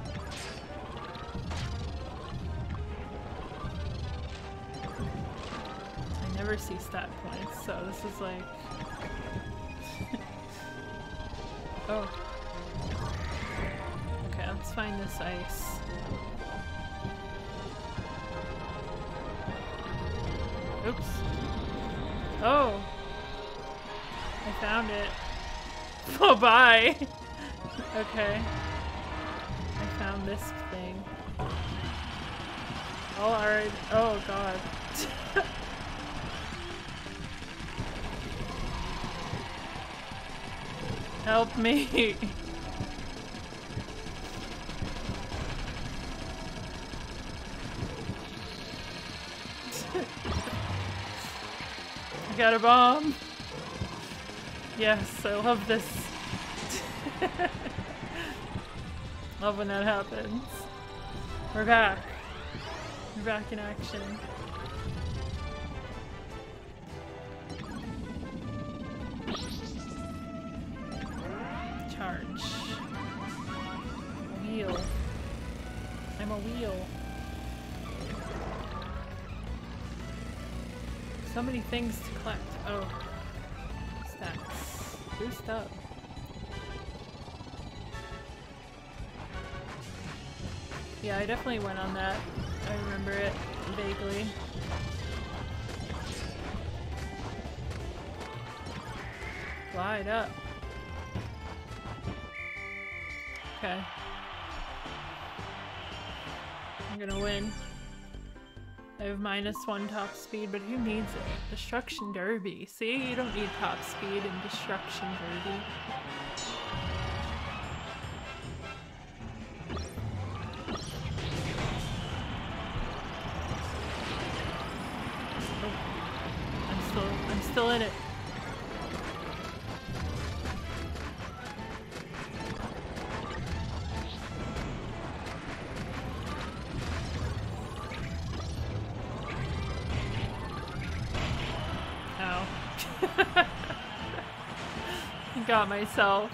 I never see stat points, so this is like oh. Okay, let's find this ice. Oops. Oh! I found it. Oh, bye! Okay. I found this thing. Oh, alright. Oh, God. Help me! I got a bomb! Yes, I love this. Love when that happens. We're back. We're back in action. Charge. Wheel. I'm a wheel. So many things to collect. Oh. Stats. Boost up. Yeah, I definitely went on that. I remember it vaguely. Glide up. Okay. I'm gonna win. I have minus one top speed, but who needs it? Destruction Derby. See, you don't need top speed in Destruction Derby. Oh. I'm still, I'm still in it. Got myself.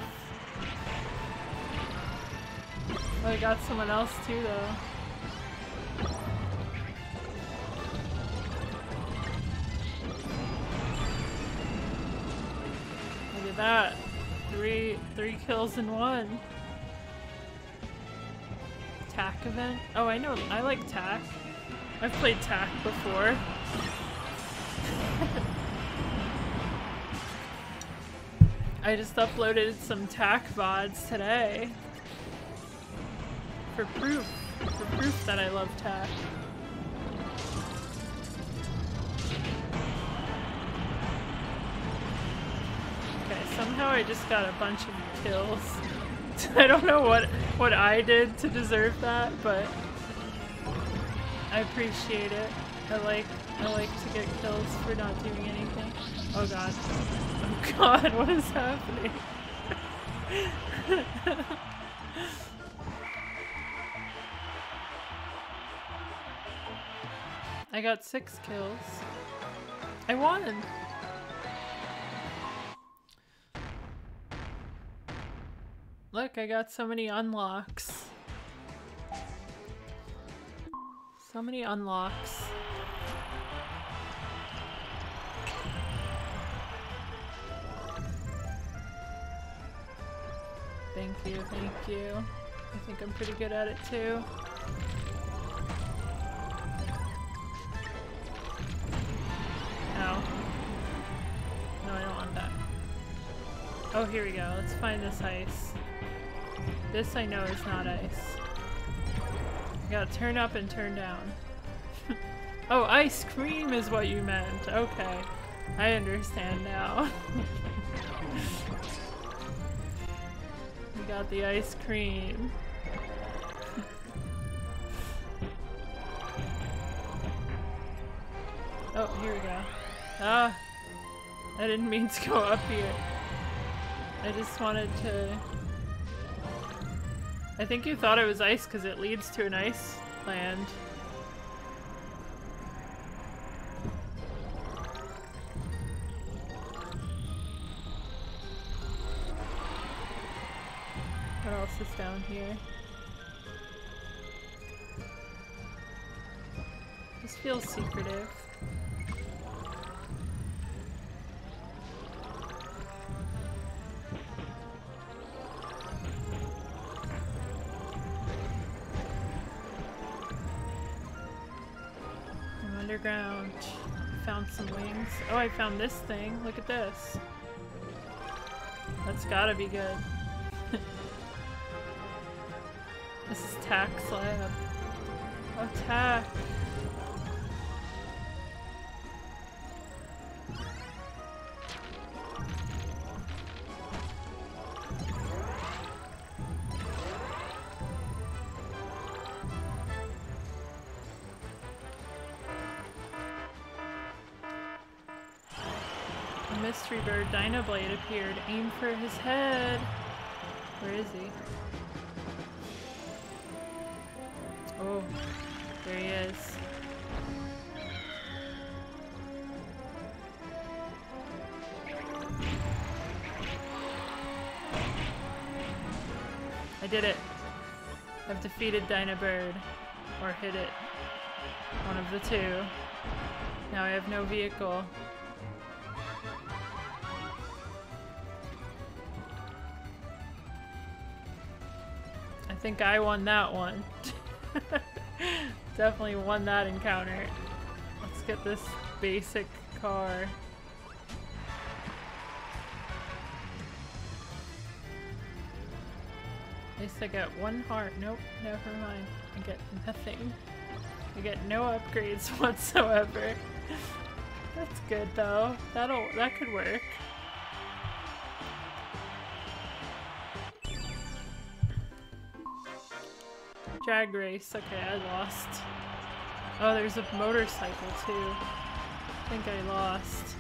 Oh, I got someone else too, though. Look at that. Three, three kills in one. Tack event? Oh, I know. I like tack. I've played tack before. I just uploaded some tack V O Ds today. For proof. For proof that I love tack. Okay, somehow I just got a bunch of kills. I don't know what, what I did to deserve that, but I appreciate it. I like, I like to get kills for not doing anything. Oh god. Oh god, what is happening? I got six kills. I won! Look, I got so many unlocks. So many unlocks. Thank you, thank you. I think I'm pretty good at it too. No. No, I don't want that. Oh, here we go. Let's find this ice. This I know is not ice. You gotta turn up and turn down. Oh, ice cream is what you meant. Okay. I understand now. We got the ice cream. Oh, here we go. Ah! I didn't mean to go up here. I just wanted to I think you thought it was ice because it leads to an ice land. What else is down here? This feels secretive. I'm underground. Found some wings. Oh, I found this thing. Look at this. That's gotta be good. This is Tack's lab. Oh, Tack. A mystery bird Dynablade appeared. Aim for his head. Where is he? Oh, there he is. I did it. I've defeated Dynabird. Or hit it. One of the two. Now I have no vehicle. I think I won that one. Definitely won that encounter. Let's get this basic car. At least I get one heart. Nope, never mind. I get nothing. I get no upgrades whatsoever. That's good though. That'll that could work. Drag race. Okay, I lost. Oh, there's a motorcycle too. I think I lost.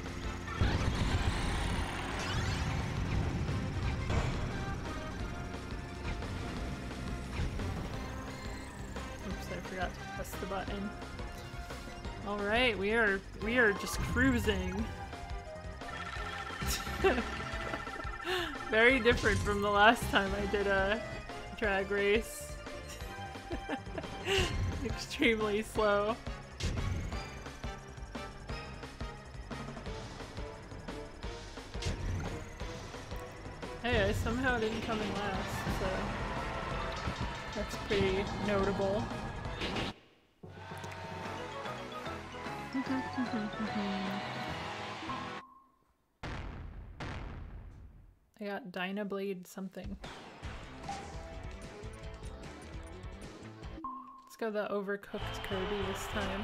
Oops, I forgot to press the button. All right, we are we are just cruising. Very different from the last time I did a drag race. Extremely slow. Hey, I somehow didn't come in last, so that's pretty notable. I got Dynablade something. Let's go the overcooked Kirby this time.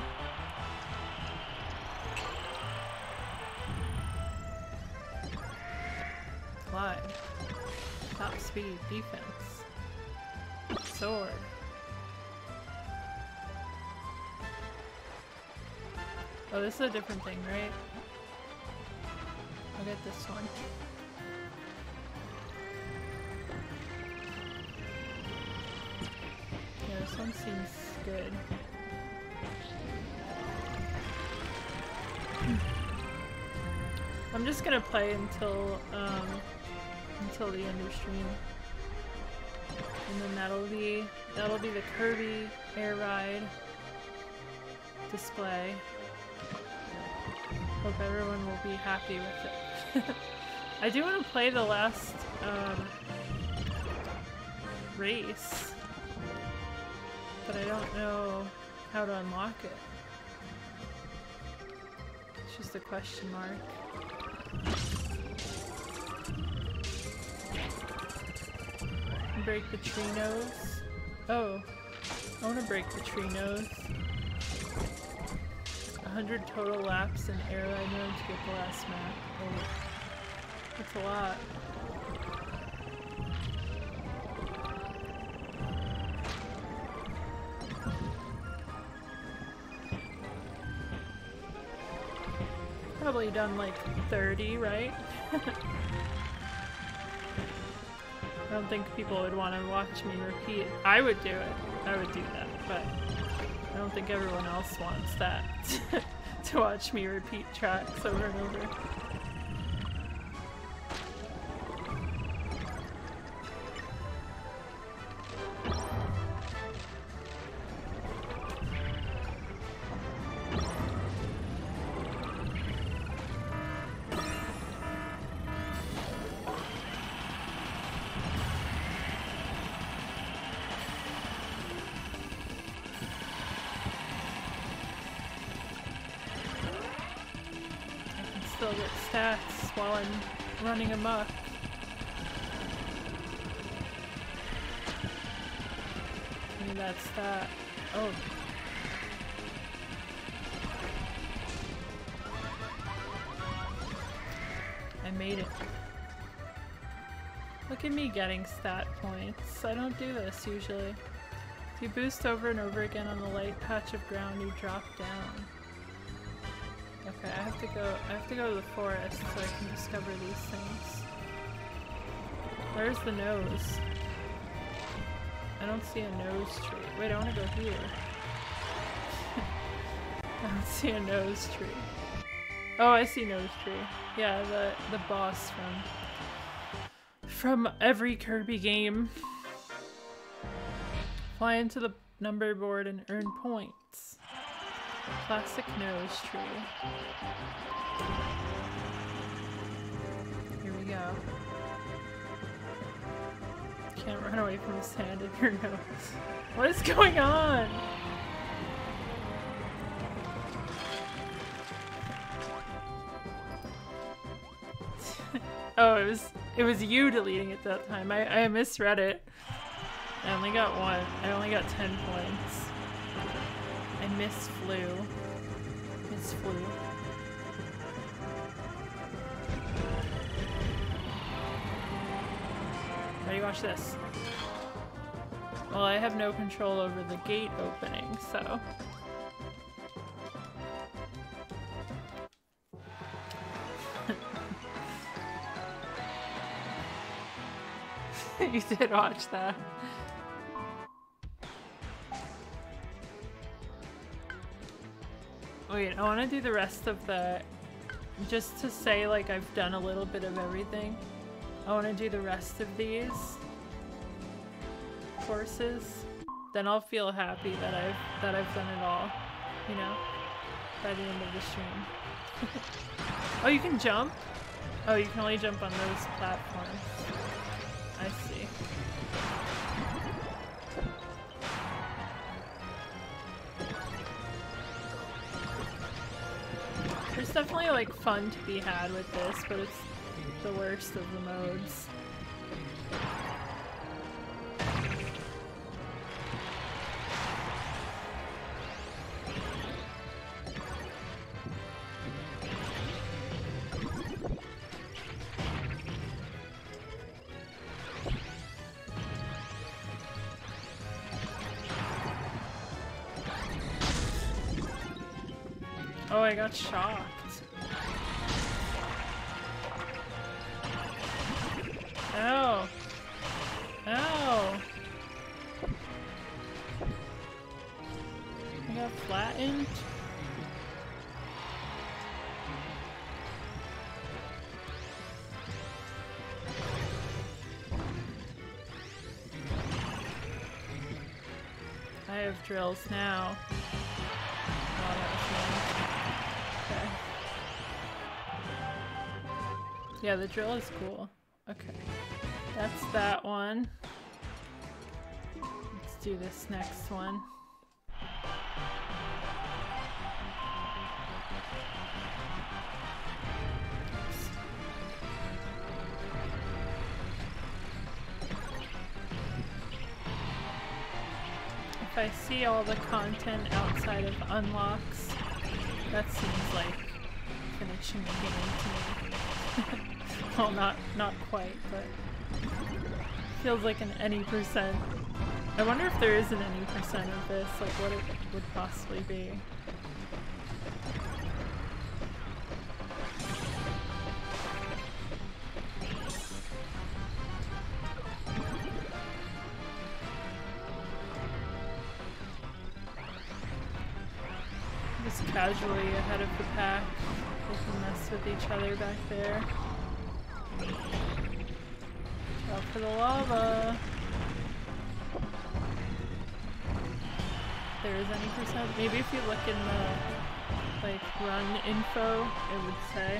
Glide. Top speed. Defense. Sword. Oh, this is a different thing, right? I'll get this one. Yeah, this one seems good. I'm just gonna play until um until the end of stream. And then that'll be that'll be the Kirby Air Ride display. Hope everyone will be happy with it. I do want to play the last um, race, but I don't know how to unlock it. It's just a question mark. Break the tree nose. Oh, I want to break the tree nose. one hundred total laps in airline mode to get the last map. Oh, that's a lot. Probably done like thirty, right? I don't think people would want to watch me repeat. I would do it. I would do that, but I don't think everyone else wants that. To watch me repeat tracks over and over. Still get stats while I'm running amok. Maybe that's that. Oh. I made it. Look at me getting stat points. I don't do this usually. If you boost over and over again on the light patch of ground, you drop down. Okay, I have to go I have to go to the forest so I can discover these things. Where's the nose? I don't see a nose tree. Wait, I want to go here. I don't see a nose tree. Oh, I see nose tree. Yeah, the the boss from from every Kirby game. Fly into the number board and earn points. Classic nose tree. Here we go. Can't run away from the sand in your nose. What is going on? Oh, it was it was you deleting it that time. I, I misread it. I only got one. I only got ten points. I misflew. Misflew. Ready, watch this. Well, I have no control over the gate opening, so... You did watch that. Wait, I want to do the rest of the... Just to say, like, I've done a little bit of everything. I want to do the rest of these courses. Then I'll feel happy that I've that I've done it all, you know, by the end of the stream. Oh, you can jump? Oh, you can only jump on those platforms. I see. There's definitely like fun to be had with this, but it's the worst of the modes. Oh, I got shocked. Ow. Ow. I got flattened. I have drills now. Oh, that was nice. Yeah, the drill is cool. Okay. That's that one. Let's do this next one. Oops. If I see all the content outside of unlocks, that seems like finishing the game to me. Well, not not quite, but feels like an any percent. I wonder if there is an any percent of this, like what it would possibly be. casually ahead of the pack. They can mess with each other back there. Watch out for the lava. If there is any percent. Maybe if you look in the like run info, it would say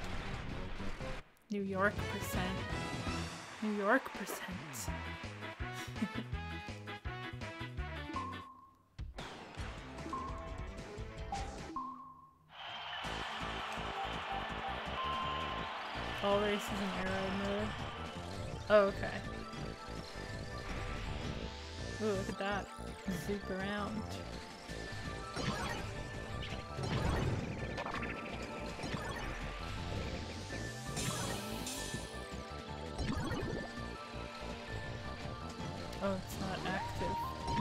New York percent. New York percent. All races in aero mode. Oh, okay. Ooh, look at that. Zoop around. Oh, it's not active.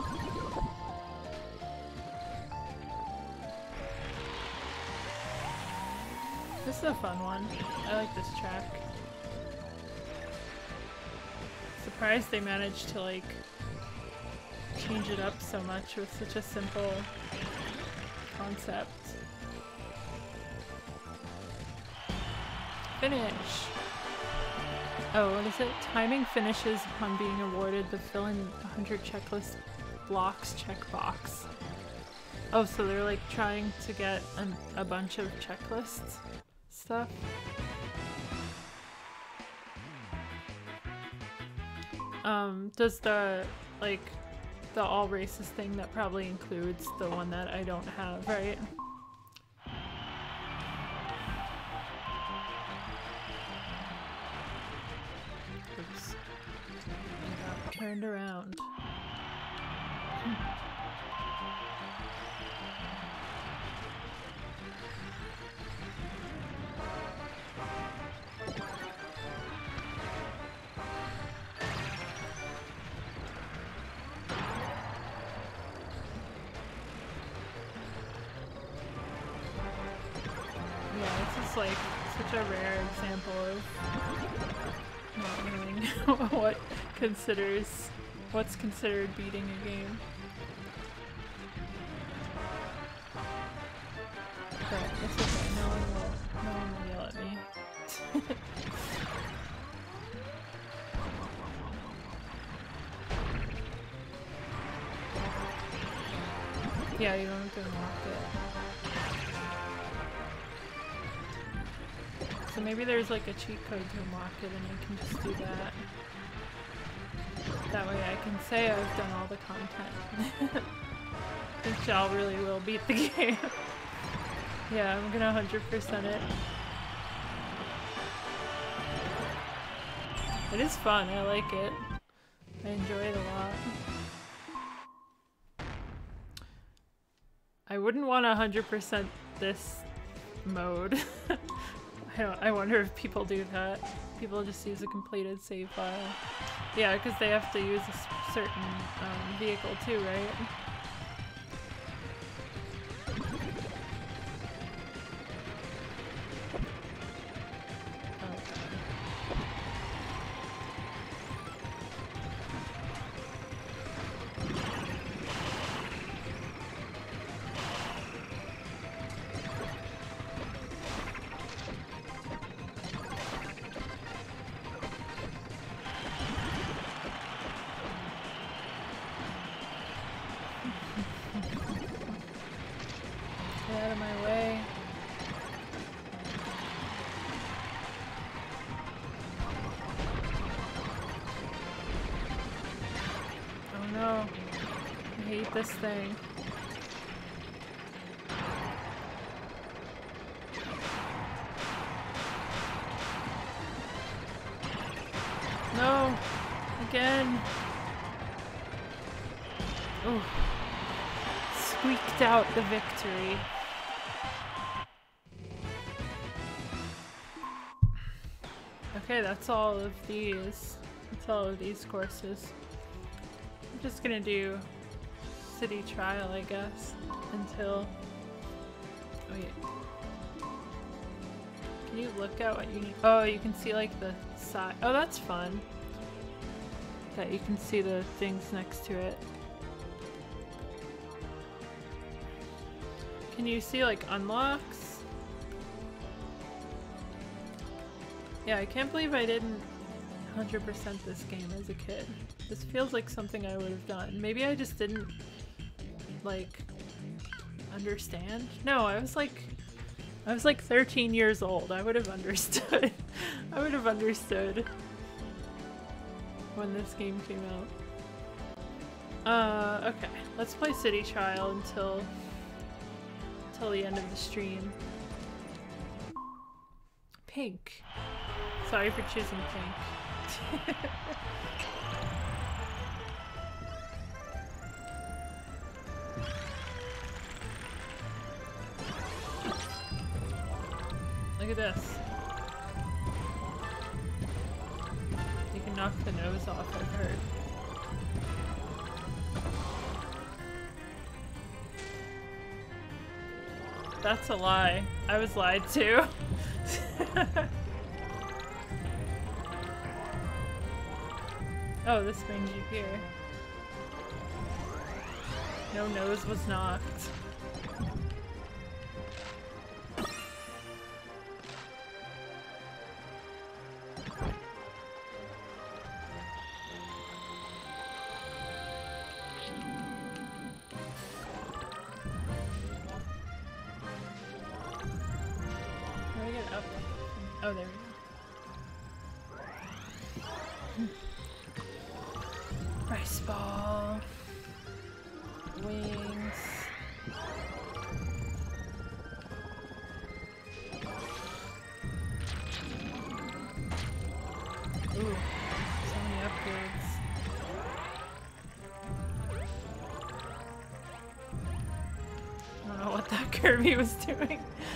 This is a fun one. I like this track. Surprised they managed to like change it up so much with such a simple concept. Finish! Oh, what is it? Timing finishes upon being awarded the fill in one hundred checklist blocks checkbox. Oh, so they're like trying to get an, a bunch of checklists stuff. Um, does the, like, the all races thing that probably includes the one that I don't have, right? Oops. I got turned around. Like such a rare example of not knowing what considers what's considered beating a game. But it's okay, no one will no one will yell at me. Yeah, you don't have to unlock it. So maybe there's like a cheat code to unlock it and I can just do that. That way I can say I've done all the content. Which y'all really will beat the game. Yeah, I'm gonna one hundred percent it. It is fun, I like it. I enjoy it a lot. I wouldn't want to one hundred percent this mode. I, don't, I wonder if people do that. People just use a completed save file. Yeah, because they have to use a certain um, vehicle too, right? This thing. No! Again! Ooh. Squeaked out the victory. Okay, that's all of these. That's all of these courses. I'm just gonna do city trial, I guess, until... Oh, yeah. Can you look at what you need? Oh, you can see, like, the side. Oh, that's fun. That you can see the things next to it. Can you see like unlocks? Yeah, I can't believe I didn't one hundred percent this game as a kid. This feels like something I would have done. Maybe I just didn't like understand? No, I was like I was like thirteen years old. I would have understood. I would have understood when this game came out. Uh, okay. Let's play City Trial until until the end of the stream. Pink. Sorry for choosing pink. Look at this. You can knock the nose off, I've heard. That's a lie. I was lied to. Oh, this brings you here. No nose was knocked. How do I get up? Oh, there we go. Rice ball. Wings. Ooh, so many upgrades. I don't know what that Kirby was doing.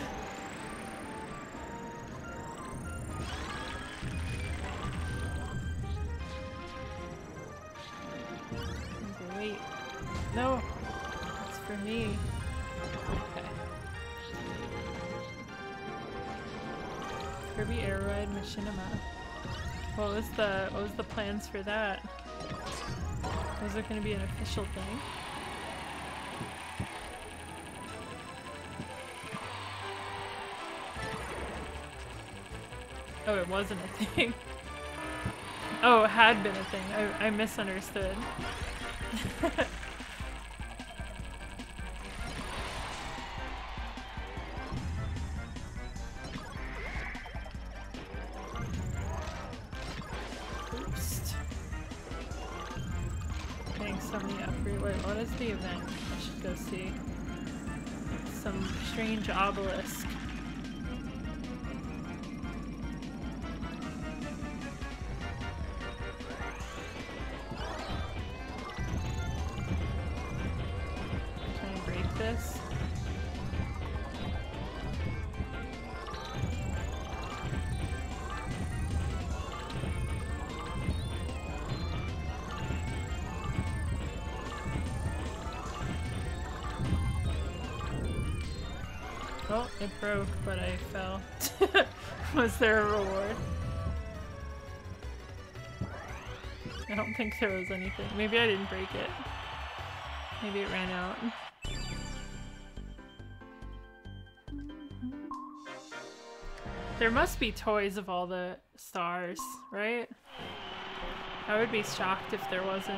Wait. No! It's for me. Okay. Kirby Air Ride Machinima. What was the what was the plans for that? Was it gonna be an official thing? Oh, it wasn't a thing. Oh, it had been a thing. I, I misunderstood. Oops. Getting so many upgrades. Wait, what is the event? I should go see. Some strange obelisk. This. Oh, it broke, but I fell. Was there a reward? I don't think there was anything. Maybe I didn't break it. Maybe it ran out. There must be toys of all the stars, right? I would be shocked if there wasn't.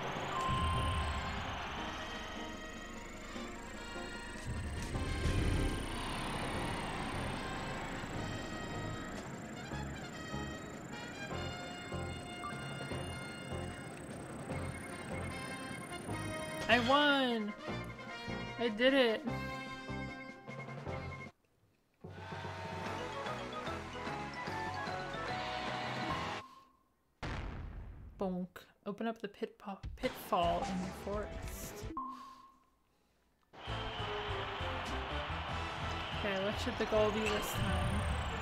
I won! I did it! Bonk. Open up the pit pitfall in the forest. Okay, what should the goal be this time?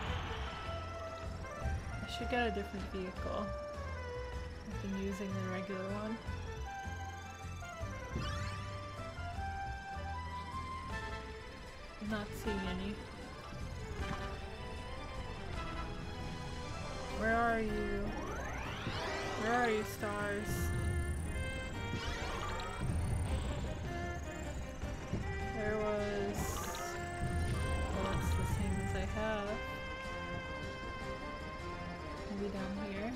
I should get a different vehicle. I've been using the regular one. I'm not seeing any. Where are you? Where are you, stars? There was Maybe down here.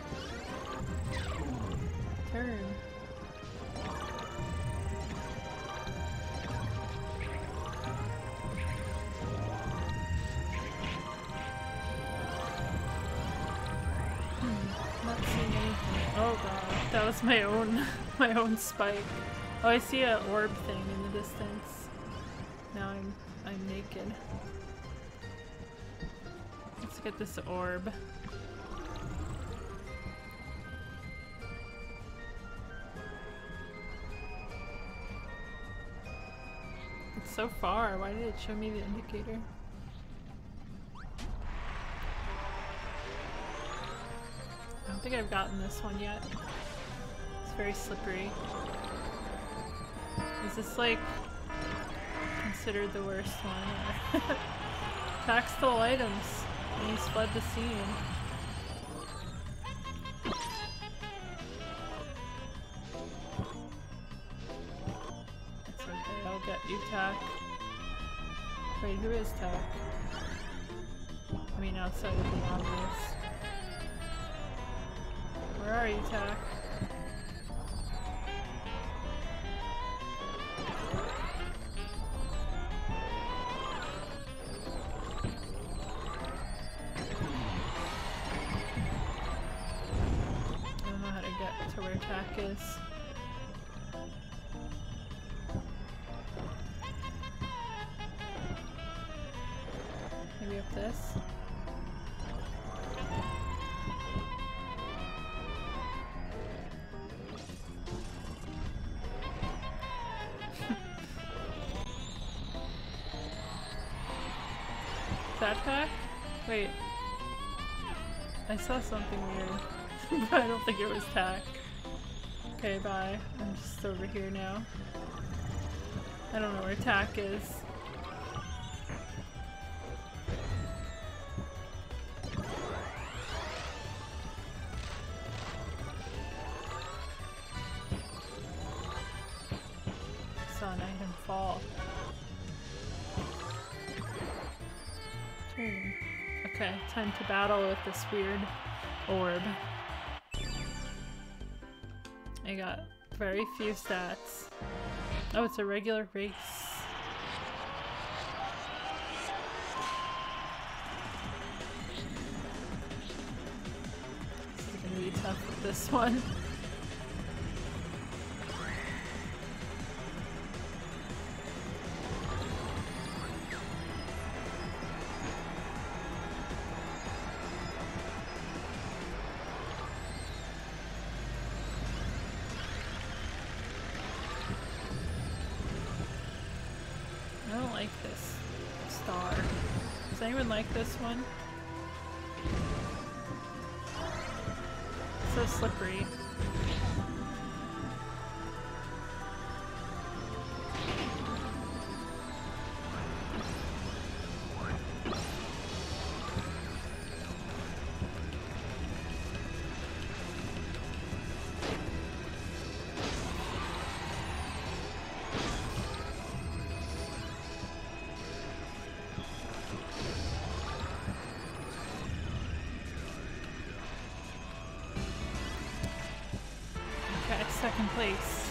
Turn. Hmm, not seeing anything. Oh god, that was my own my own spike. Oh, I see an orb thing in the distance. Now I'm I'm naked. Let's get this orb. It's so far. Why did it show me the indicator? I don't think I've gotten this one yet. It's very slippery. Is this like considered the worst one? Attack stole items and he's fled the scene. It's okay, I'll get you, Tak. Wait, who is Tak? I mean, outside of the obvious. Where are you, Tak? Is. Maybe up this? Is that Tak? Wait. I saw something weird, but I don't think it was Tak. Okay, bye. I'm just over here now. I don't know where Tak is. Saw an item fall. Hmm. Okay, time to battle with this weird orb. I got very few stats. Oh, it's a regular race. This is gonna be tough with this one. Like this one. So slippery. Second place.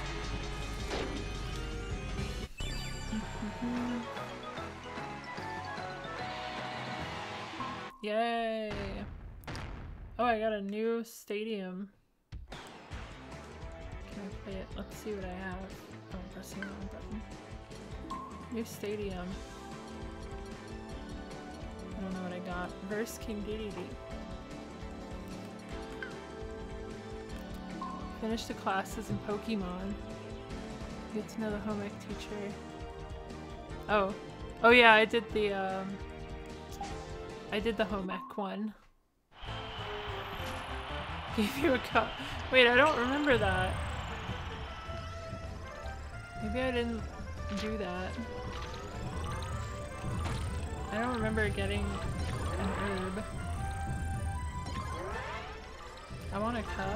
Yay! Oh, I got a new stadium. Can I play it? Let's see what I have. Oh, I'm pressing the wrong button. New stadium. I don't know what I got. Verse King Dedede. Finish the classes in Pokemon. Get to know the home ec teacher. Oh. Oh yeah, I did the, um... I did the home ec one. Gave you a cup. Wait, I don't remember that. Maybe I didn't do that. I don't remember getting an herb. I want a cup.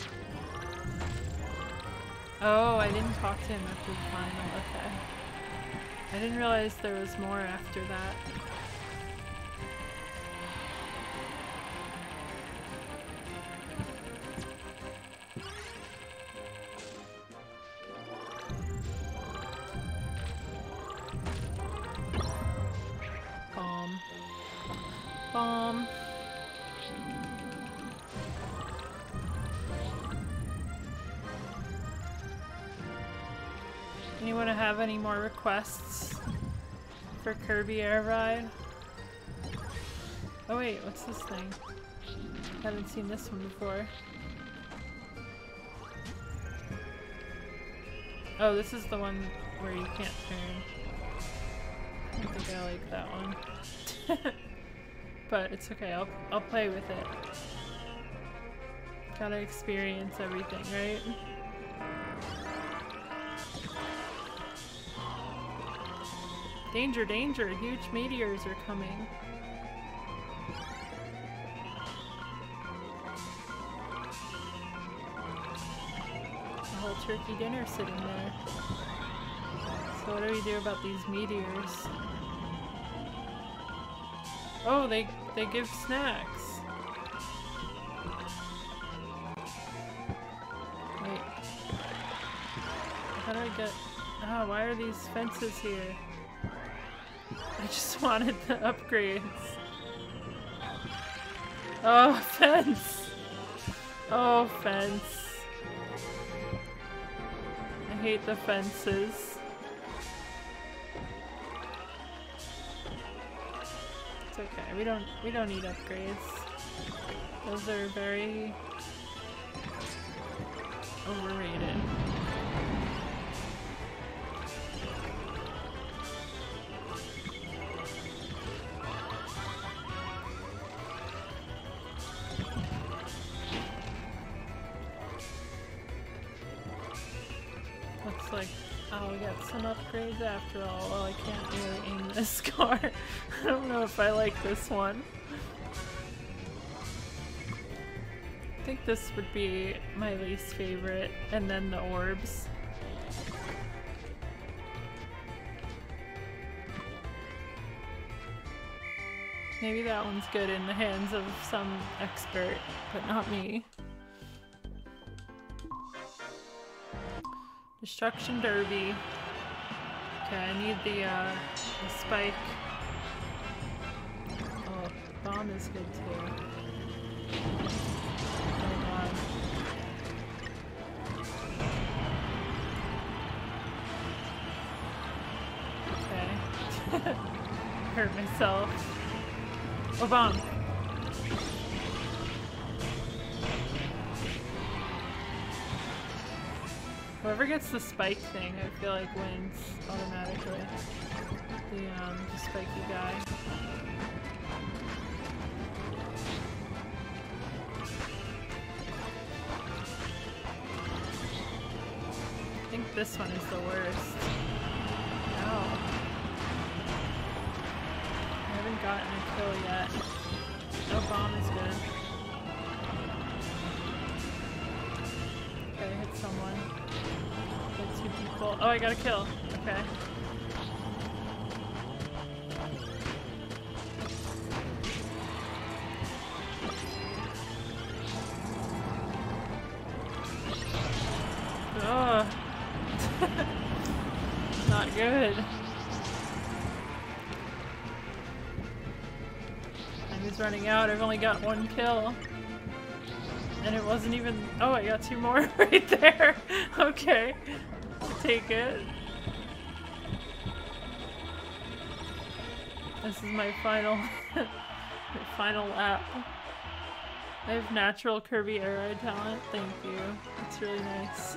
Oh, I didn't talk to him after the final, okay. I didn't realize there was more after that. Bomb. Bomb. Anyone have any more requests for Kirby Air Ride? Oh wait, what's this thing? Haven't seen this one before. Oh, this is the one where you can't turn. I don't think I like that one. But it's okay, I'll, I'll play with it. Gotta experience everything, right? Danger, danger! Huge meteors are coming. A whole turkey dinner sitting there. So what do we do about these meteors? Oh, they they give snacks. Wait. How do I get... Oh, why are these fences here? I just wanted the upgrades. Oh, fence! Oh, fence. I hate the fences. It's okay. We don't we don't need upgrades. Those are very overrated. Looks like I'll get some upgrades after all. Well, I can't really aim this car. I don't know if I like this one. I think this would be my least favorite, and then the orbs. Maybe that one's good in the hands of some expert, but not me. Destruction Derby. Okay, I need the, uh, the spike. Oh, bomb is good too. Oh god. Okay. Hurt myself. Oh, bomb! Whoever gets the spike thing, I feel like wins automatically. The, um, the spiky guy. I think this one is the worst. Ow. I haven't gotten a kill yet. No bomb is good. Okay, hit someone. Hit two people. Oh, I got a kill. Okay. Ugh. Not good. Time is running out. I've only got one kill. And it wasn't even... Oh, I got two more right there. Okay. I'll take it. This is my final... my final lap. I have natural Kirby Air Ride talent. Thank you. It's really nice.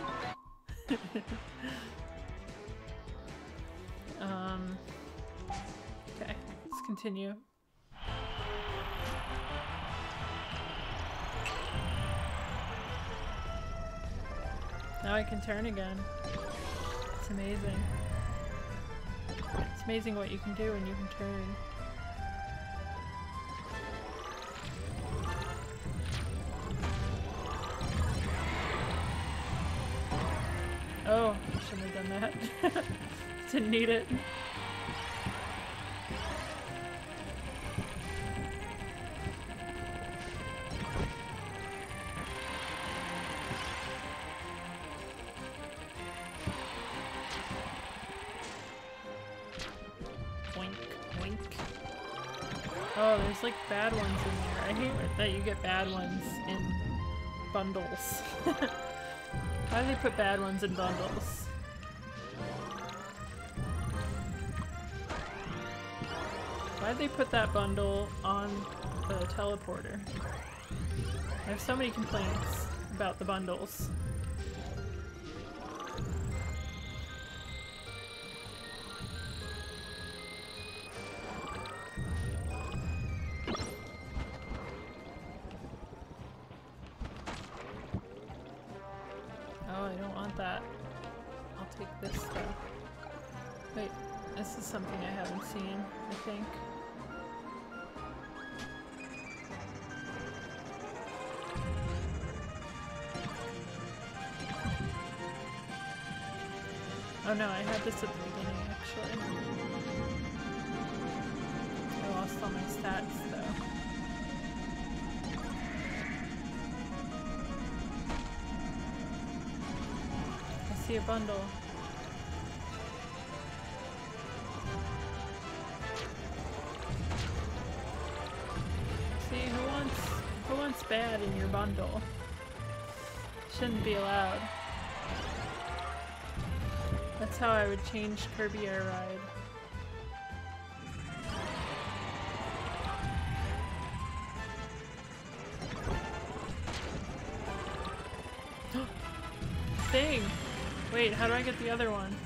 um... Okay. Let's continue. Now I can turn again. It's amazing. It's amazing what you can do when you can turn. Oh, shouldn't have done that. Didn't need it. Oh, there's like bad ones in there. I hate that you get bad ones in bundles. Why do they put bad ones in bundles? Why'd they put that bundle on the teleporter? I have so many complaints about the bundles. Something I haven't seen, I think. Oh no, I had this at the beginning actually. I lost all my stats though. I see a bundle. Bad in your bundle. Shouldn't be allowed. That's how I would change Kirby Air Ride. Thing! Wait, how do I get the other one?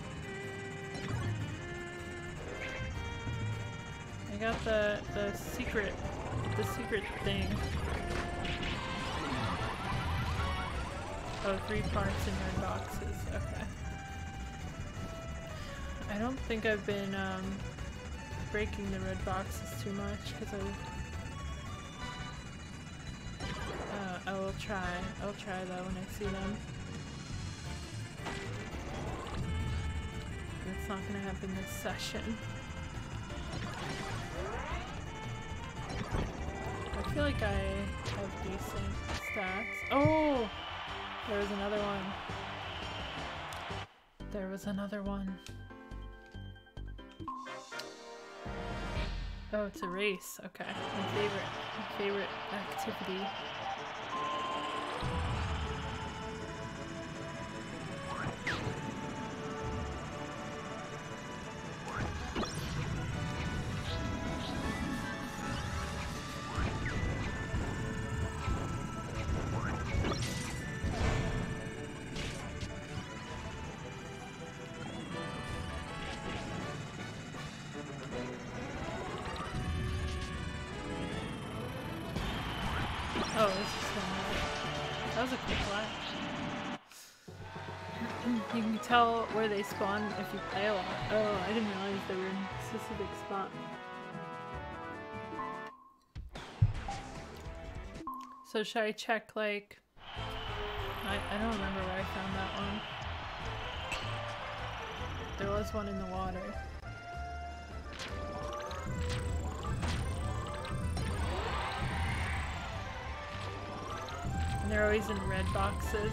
I got the the secret the secret thing. Oh, three parts in red boxes. Okay. I don't think I've been um, breaking the red boxes too much because I. Uh, I will try. I'll try that when I see them. It's not gonna happen this session. I feel like I have decent stats. Oh! There was another one. There was another one. Oh, it's a race. Okay. My favorite, my favorite activity. Oh, this is so that was a quick flash. You can tell where they spawn if you play a lot. Oh, I didn't realize they were in a specific spot. So should I check like... I, I don't remember where I found that one. There was one in the water. And they're always in red boxes.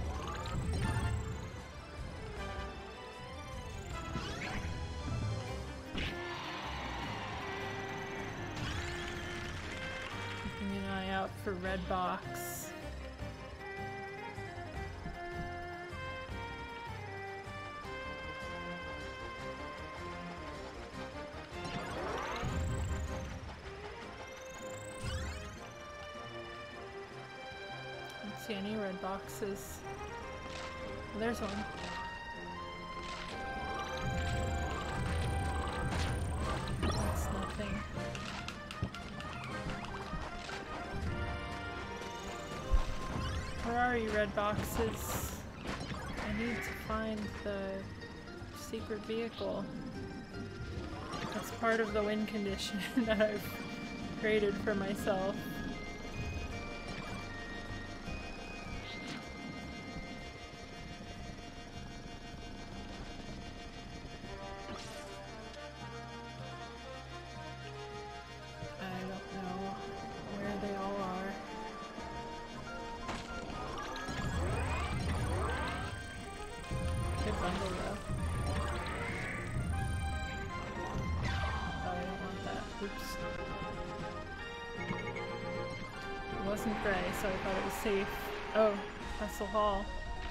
Keeping an eye out for red box. See any red boxes? Oh, there's one. That's nothing. Where are you, red boxes? I need to find the secret vehicle. That's part of the win condition that I've created for myself. bundle though. Oh, I don't want that. Oops. It wasn't gray, so I thought it was safe. Oh, Hustle Hall.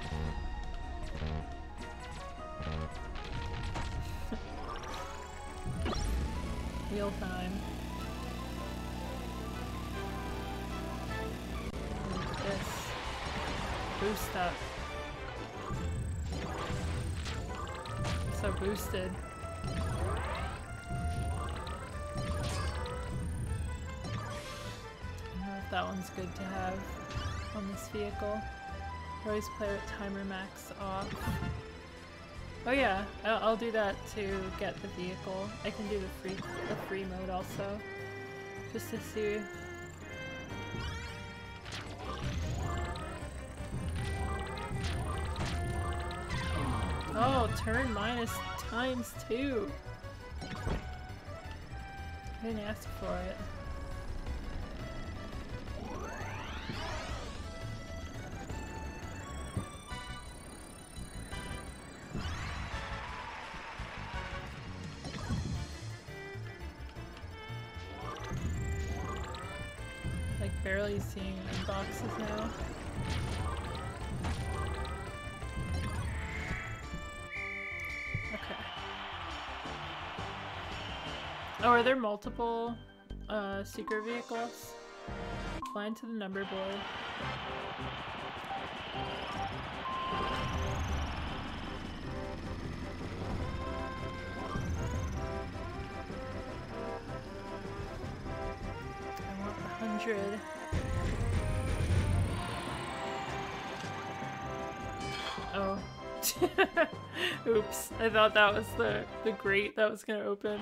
Wheel time. Look at this. Boost up. So boosted. That one's good to have on this vehicle. Always play with timer max off. Oh yeah, I'll, I'll do that to get the vehicle. I can do the free the free mode also, just to see. Oh, turn minus times two. I didn't ask for it. Barely seeing boxes now. Okay. Oh, are there multiple uh, secret vehicles? Fly into the number board. I want a hundred. Oh. Oops. I thought that was the, the grate that was gonna open.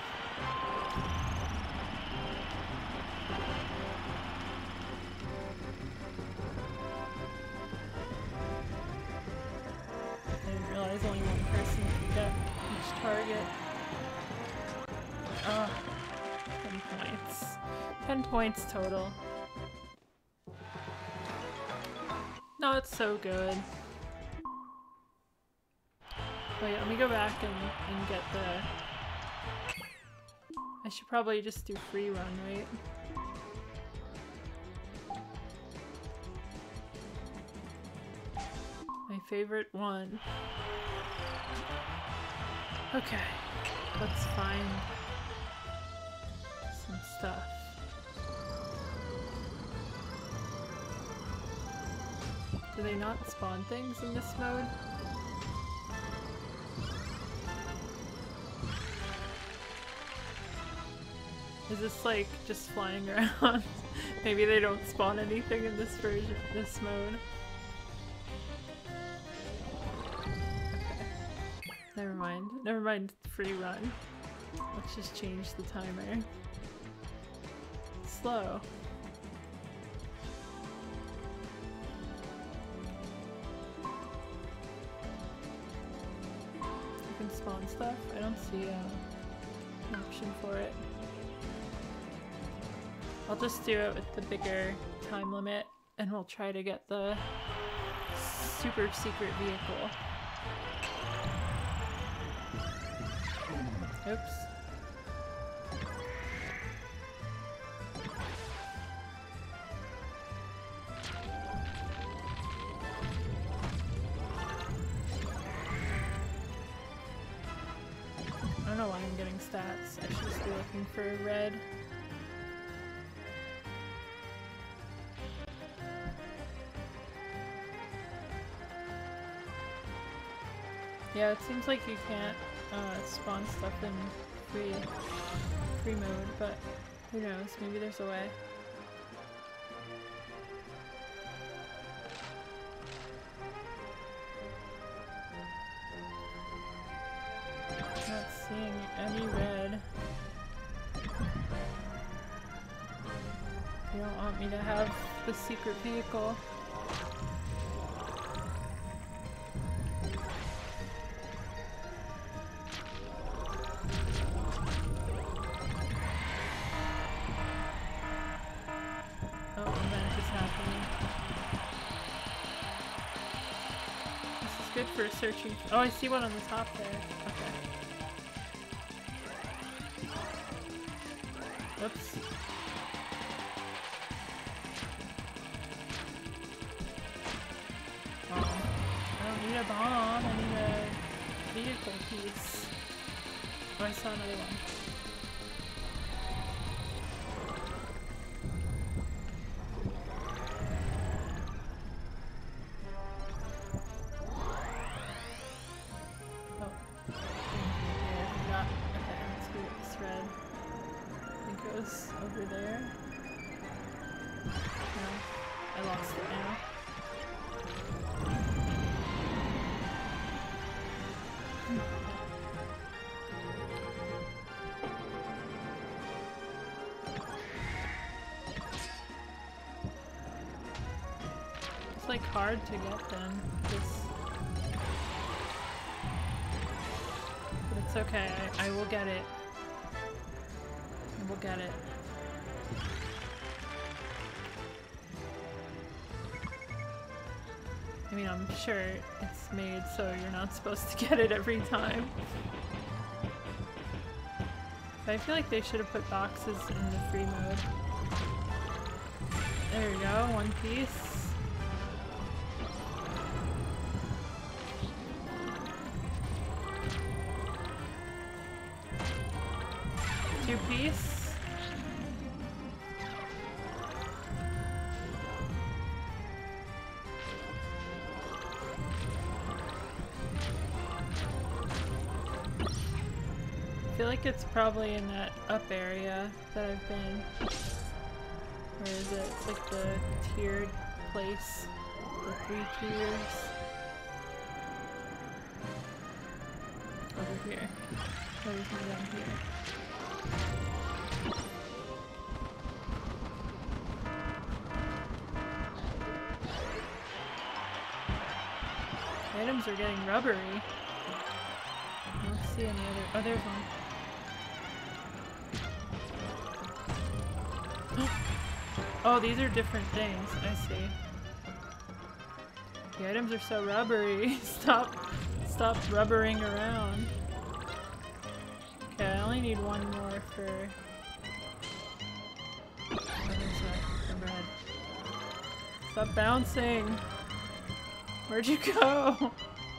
I didn't realize only one person could get each target. Ah, ten points. ten points total. Not so good. Wait, let me go back and, and get the... I should probably just do free run, right? My favorite one. Okay, let's find some stuff. Do they not spawn things in this mode? Is this like just flying around? Maybe they don't spawn anything in this version, this mode. Okay. Never mind. Never mind free run. Let's just change the timer. Slow. You can spawn stuff? I don't see uh, an option for it. I'll just do it with the bigger time limit and we'll try to get the super secret vehicle. Oops. I don't know why I'm getting stats. I should just be looking for red. Yeah, it seems like you can't uh, spawn stuff in free, free mode, but who knows, maybe there's a way. Not seeing any red. You don't want me to have the secret vehicle. for searching. Oh, I see one on the top there. Okay. Whoops. Oh, I don't need a bomb. I need a vehicle piece. Oh, I saw another one. Over there. No, I lost it now. It's like hard to get them. Just... But it's okay. I, I will get it. I will get it. I mean, I'm sure it's made so you're not supposed to get it every time. But I feel like they should have put boxes in the free mode. There you go, one piece. Two piece. I feel like it's probably in that up area that I've been. Where is it? It's like the tiered place. The three tiers. Over here. There's one down here. Items are getting rubbery. I don't see any other. Oh, there's one. Oh, these are different things. I see. The items are so rubbery. Stop. Stop rubbering around. Okay, I only need one more for... Oh, there's a, a red. Stop bouncing! Where'd you go?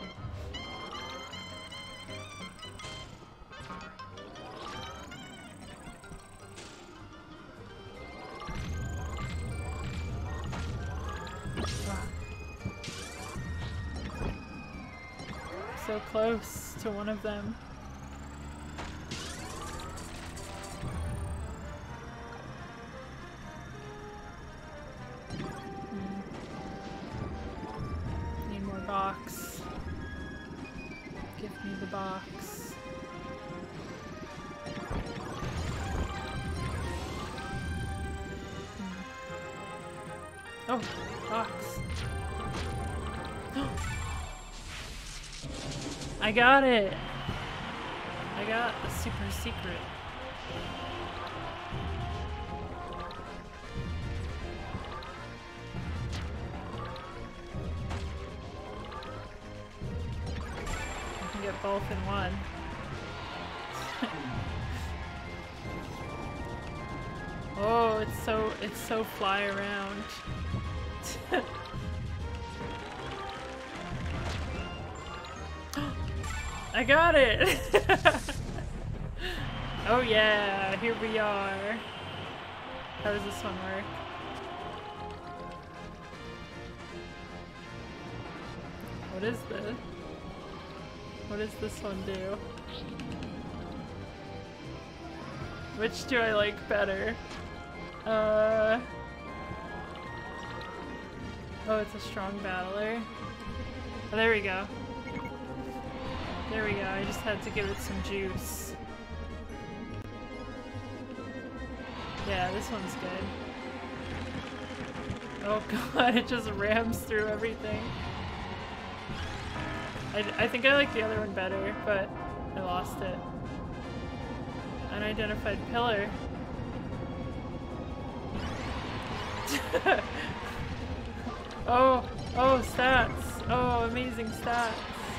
So close to one of them. Hmm. Need more box. Give me the box. Hmm. Oh, box. I got it! I got the super secret. I can get both in one. Oh, it's so it's so fly around. I got it! Oh yeah, here we are. How does this one work? What is this? What does this one do? Which do I like better? Uh... Oh, it's a strong battler. Oh, there we go. There we go, I just had to give it some juice. Yeah, this one's good. Oh god, it just rams through everything. I, I think I like the other one better, but I lost it. Unidentified pillar. Oh, oh, stats. Oh, amazing stats.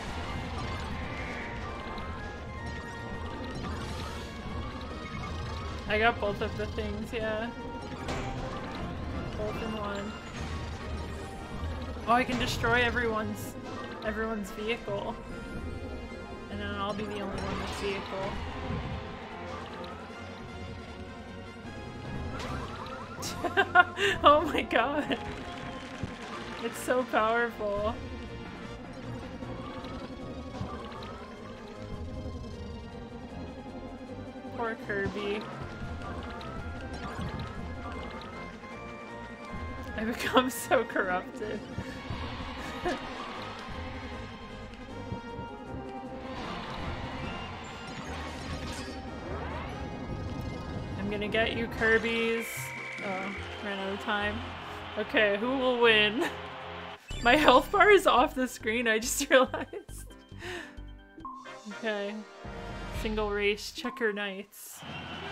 I got both of the things, yeah. Both in one. Oh, I can destroy everyone's everyone's vehicle. And then I'll be the only one with vehicle. Oh my god. It's so powerful. Poor Kirby. I become so corrupted. I'm gonna get you, Kirby's. Oh, ran out of time. Okay, who will win? My health bar is off the screen, I just realized. Okay. Single race checker knights.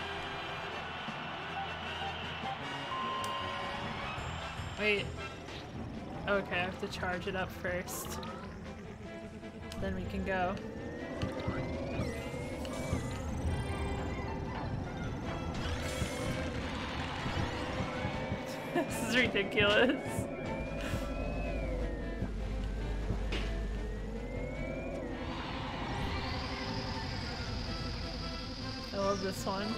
Wait. Okay, I have to charge it up first. Then we can go. This is ridiculous. I love this one.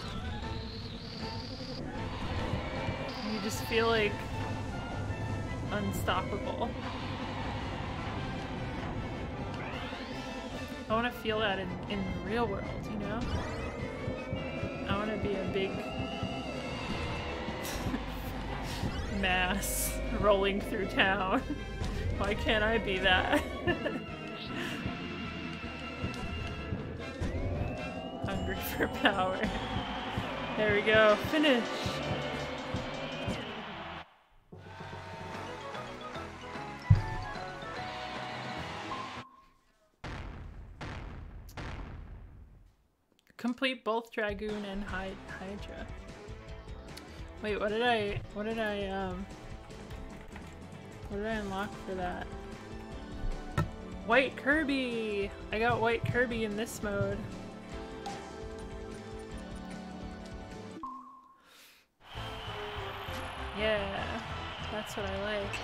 You just feel like unstoppable. I want to feel that in, in the real world, you know? I want to be a big mass rolling through town. Why can't I be that? Hungry for power. There we go. Finish! Complete both Dragoon and Hy Hydra. Wait, what did I, what did I, um, what did I unlock for that? White Kirby! I got White Kirby in this mode. Yeah, that's what I like.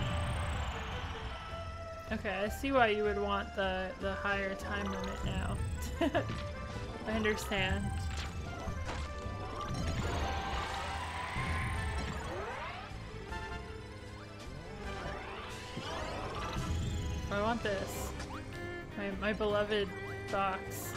Okay, I see why you would want the, the higher time limit now. I understand. I want this. My, my beloved box.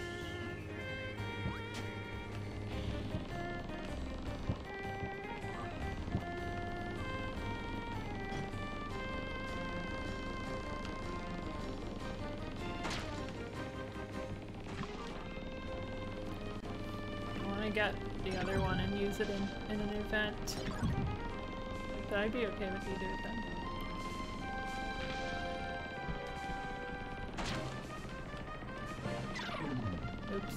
Get the other one and use it in, in an event. But I'd be okay with either of them. Oops.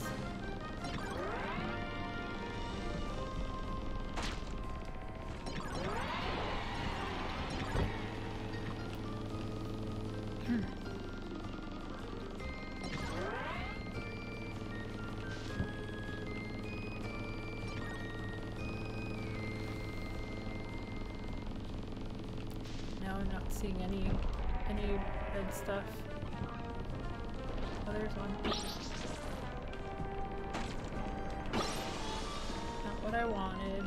Seeing any any red stuff. Oh, there's one. Not what I wanted.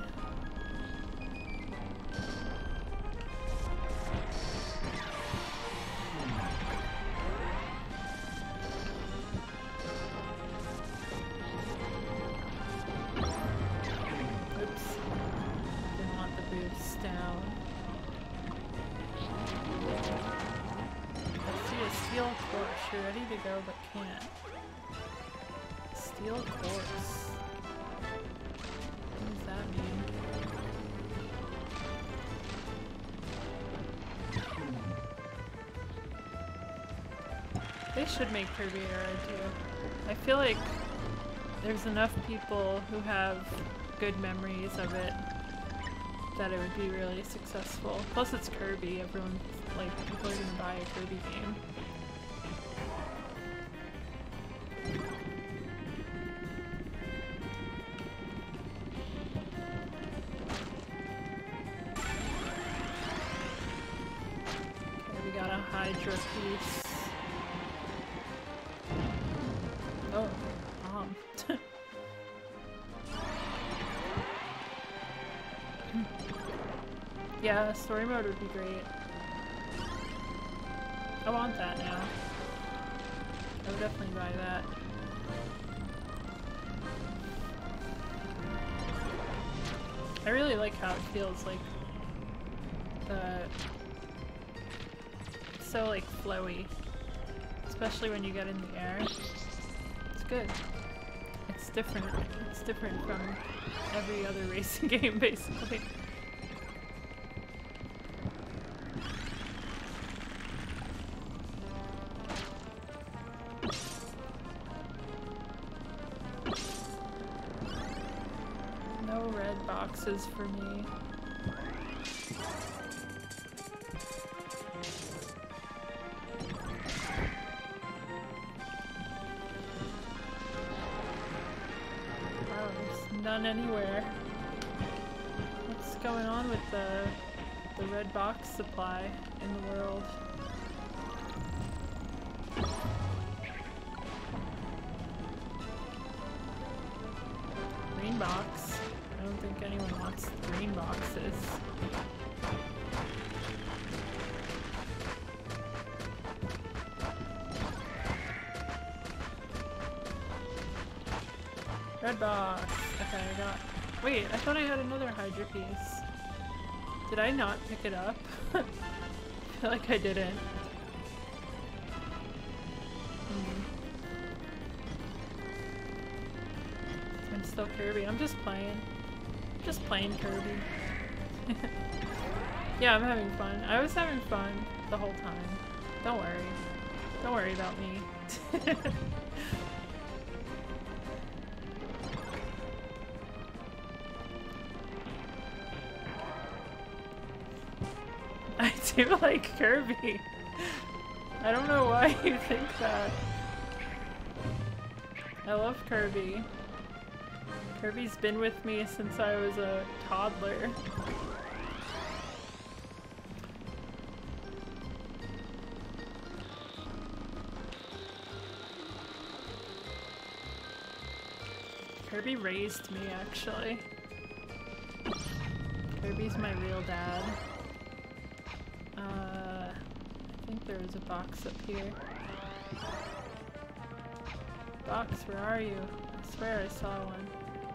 Oops. Didn't want the boost down. Steel Course, you're ready to go but can't. Steel Course. What does that mean? They should make Kirby Era too. I feel like there's enough people who have good memories of it that it would be really successful. Plus it's Kirby, everyone, like, people are gonna buy a Kirby game. extra piece. Oh, um. Yeah, story mode would be great. I want that now. I would definitely buy that. I really like how it feels, like the it's so like flowy, especially when you get in the air. It's good. It's different. It's different from every other racing game, basically. No red boxes for me. Wow, there's none anywhere. What's going on with the the red box supply in the world? Green box. I don't think anyone wants green boxes. Red box. Okay, I got... Wait, I thought I had another Hydra piece. Did I not pick it up? I feel like I didn't. Hmm. I'm still Kirby. I'm just playing. Just playing Kirby. Yeah, I'm having fun. I was having fun the whole time. Don't worry. Don't worry about me. I do like Kirby. I don't know why you think that. I love Kirby. Kirby's been with me since I was a toddler. Kirby raised me, actually. Kirby's my real dad. Uh, I think there was a box up here. Box, where are you? I swear I saw one.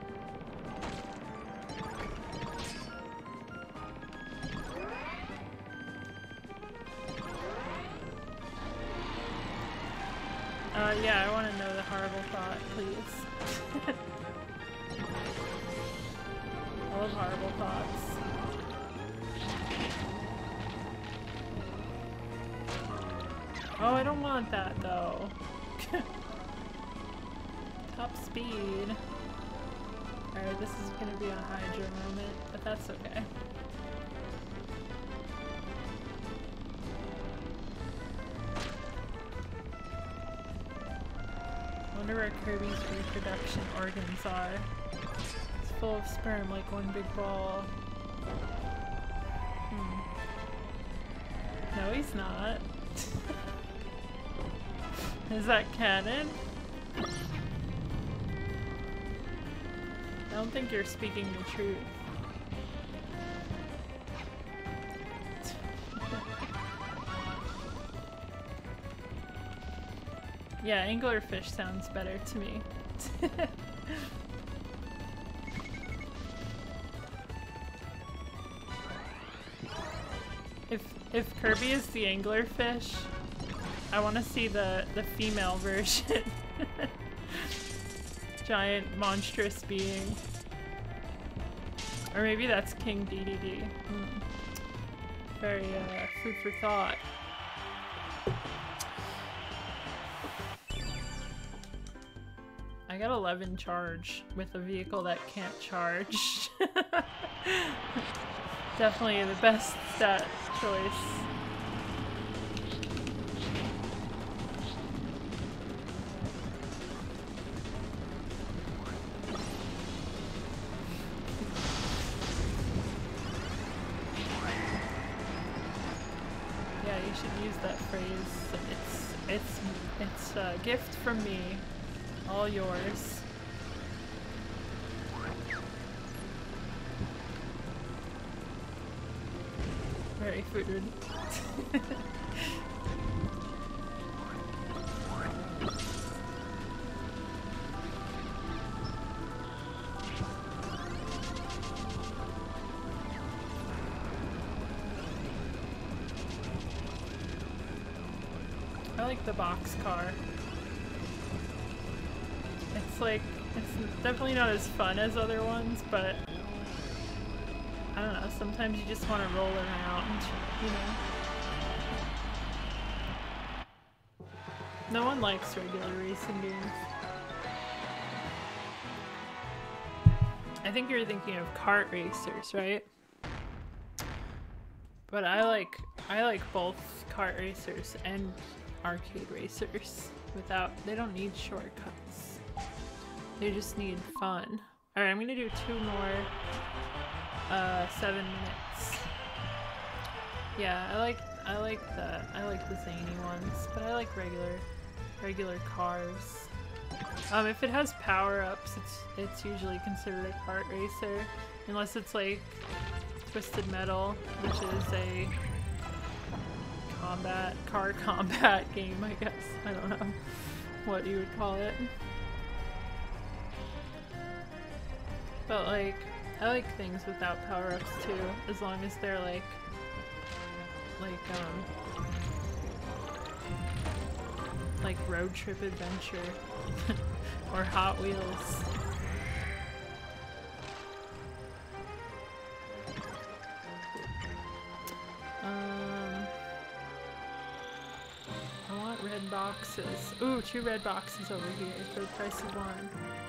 Uh, yeah, I want to know the horrible thought, please. I love horrible thoughts. Oh, I don't want that, though. Top speed. Alright, this is gonna be a Hydra moment, but that's okay. I wonder where Kirby's reproduction organs are. It's full of sperm, like one big ball. Hmm. No, he's not. Is that canon? I don't think you're speaking the truth. Yeah, anglerfish sounds better to me. if if Kirby is the anglerfish, I want to see the the female version. Giant monstrous being. Or maybe that's King D D D. Hmm. Very uh, food for thought. I got eleven charge with a vehicle that can't charge. Definitely the best stat choice. shouldn't use that phrase. It's it's it's a gift from me, all yours. Very food. I like the box car. It's like, it's definitely not as fun as other ones, but I don't know, sometimes you just want to roll around, you know? No one likes regular racing games. I think you're thinking of kart racers, right? But I like, I like both kart racers and arcade racers without, they don't need shortcuts. They just need fun. Alright, I'm gonna do two more uh, seven minutes. Yeah, I like I like the I like the zany ones, but I like regular regular cars. Um, if it has power-ups, it's it's usually considered a kart racer, unless it's like Twisted Metal, which is a combat car combat game, I guess. I don't know what you would call it. But like, I like things without power-ups too, as long as they're like, like, um, like Road Trip Adventure or Hot Wheels. Um, I want red boxes. Ooh, two red boxes over here for the price of one.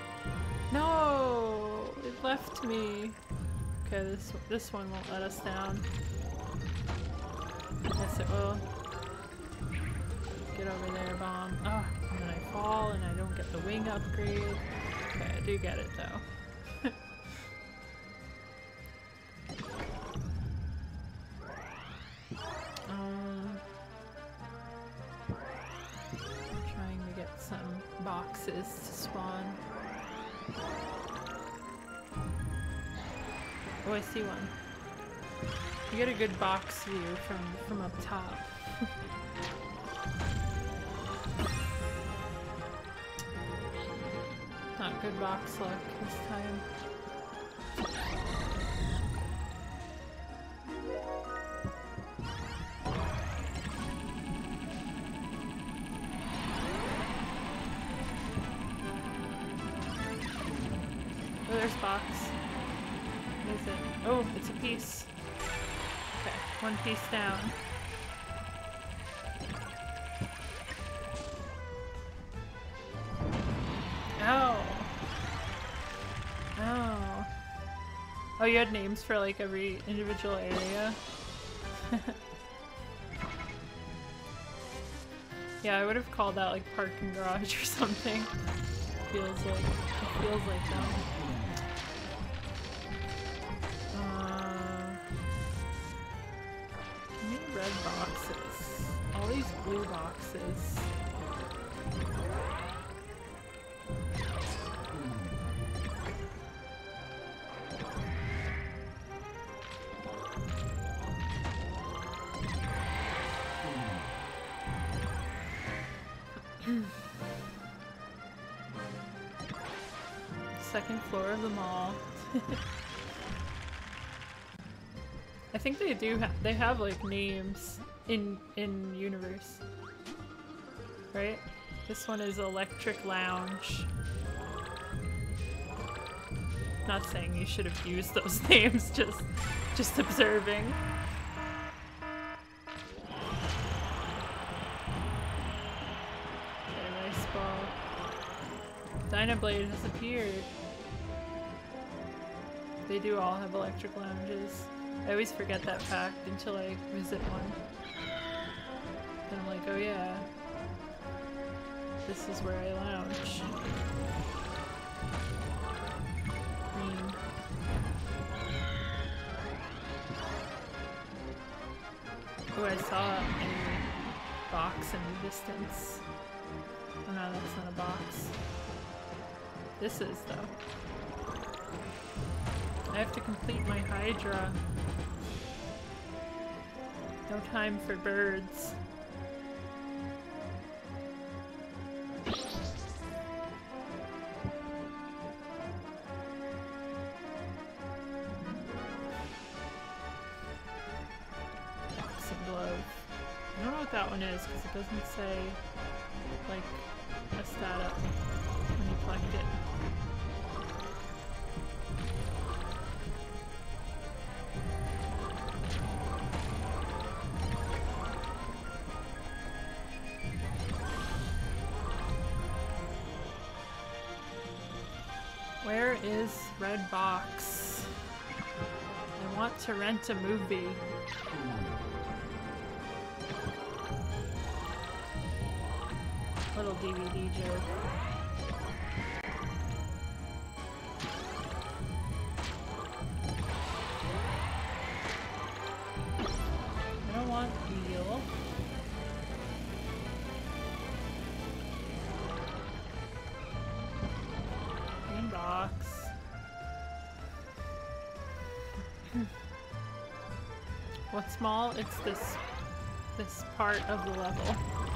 No! It left me. Okay, this this one won't let us down. Yes, it will. Get over there, bomb. Oh, and then I fall and I don't get the wing upgrade. Okay, I do get it though. um, I'm trying to get some boxes to spawn. Oh, I see one. You get a good box view from, from up top. Not good box luck this time. Oh, there's box. What is it? Oh, it's a piece. Okay, one piece down. Oh. Oh. Oh, you had names for like every individual area? Yeah, I would have called that like parking garage or something. Feels like, it feels like that. Red boxes. All these blue boxes. Second floor of the mall. I think they do have, they have like names in in universe, right? This one is Electric Lounge. Not saying you should have used those names, just just observing. Okay, nice ball. Dynablade has appeared. They do all have electric lounges. I always forget that fact until I visit one. Then I'm like, oh yeah, this is where I lounge. Green. Oh, I saw a box in the distance. Oh no, that's not a box. This is, though. I have to complete my Hydra. No time for birds. Boxing glove. I don't know what that one is because it doesn't say like a stat up when you collect it. Where is Red Box? I want to rent a movie. Little D V D joke. I don't want eel. Green box. What's small? It's this this part of the level.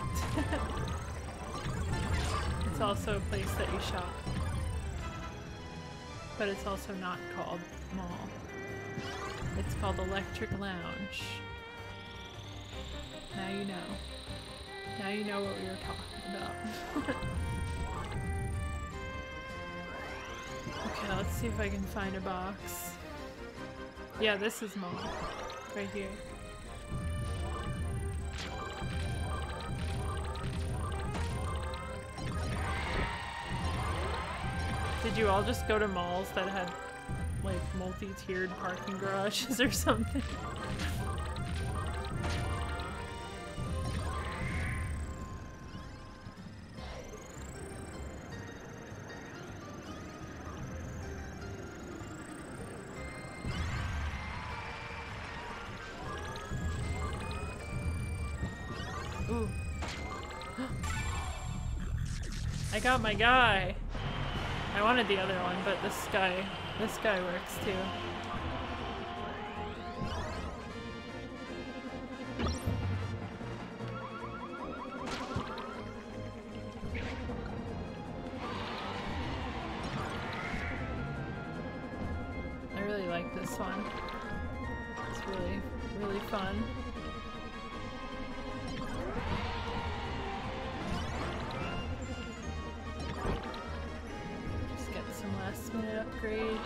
It's also a place that you shop. But it's also not called mall. It's called Electric Lounge. Now you know. Now you know what we were talking about. Okay, let's see if I can find a box. Yeah, this is mall. Right here. Did you all just go to malls that had like multi-tiered parking garages or something? Ooh. I got my guy. I wanted the other one, but this guy, this guy works too. I really like this one. It's really, really fun. Last minute upgrades.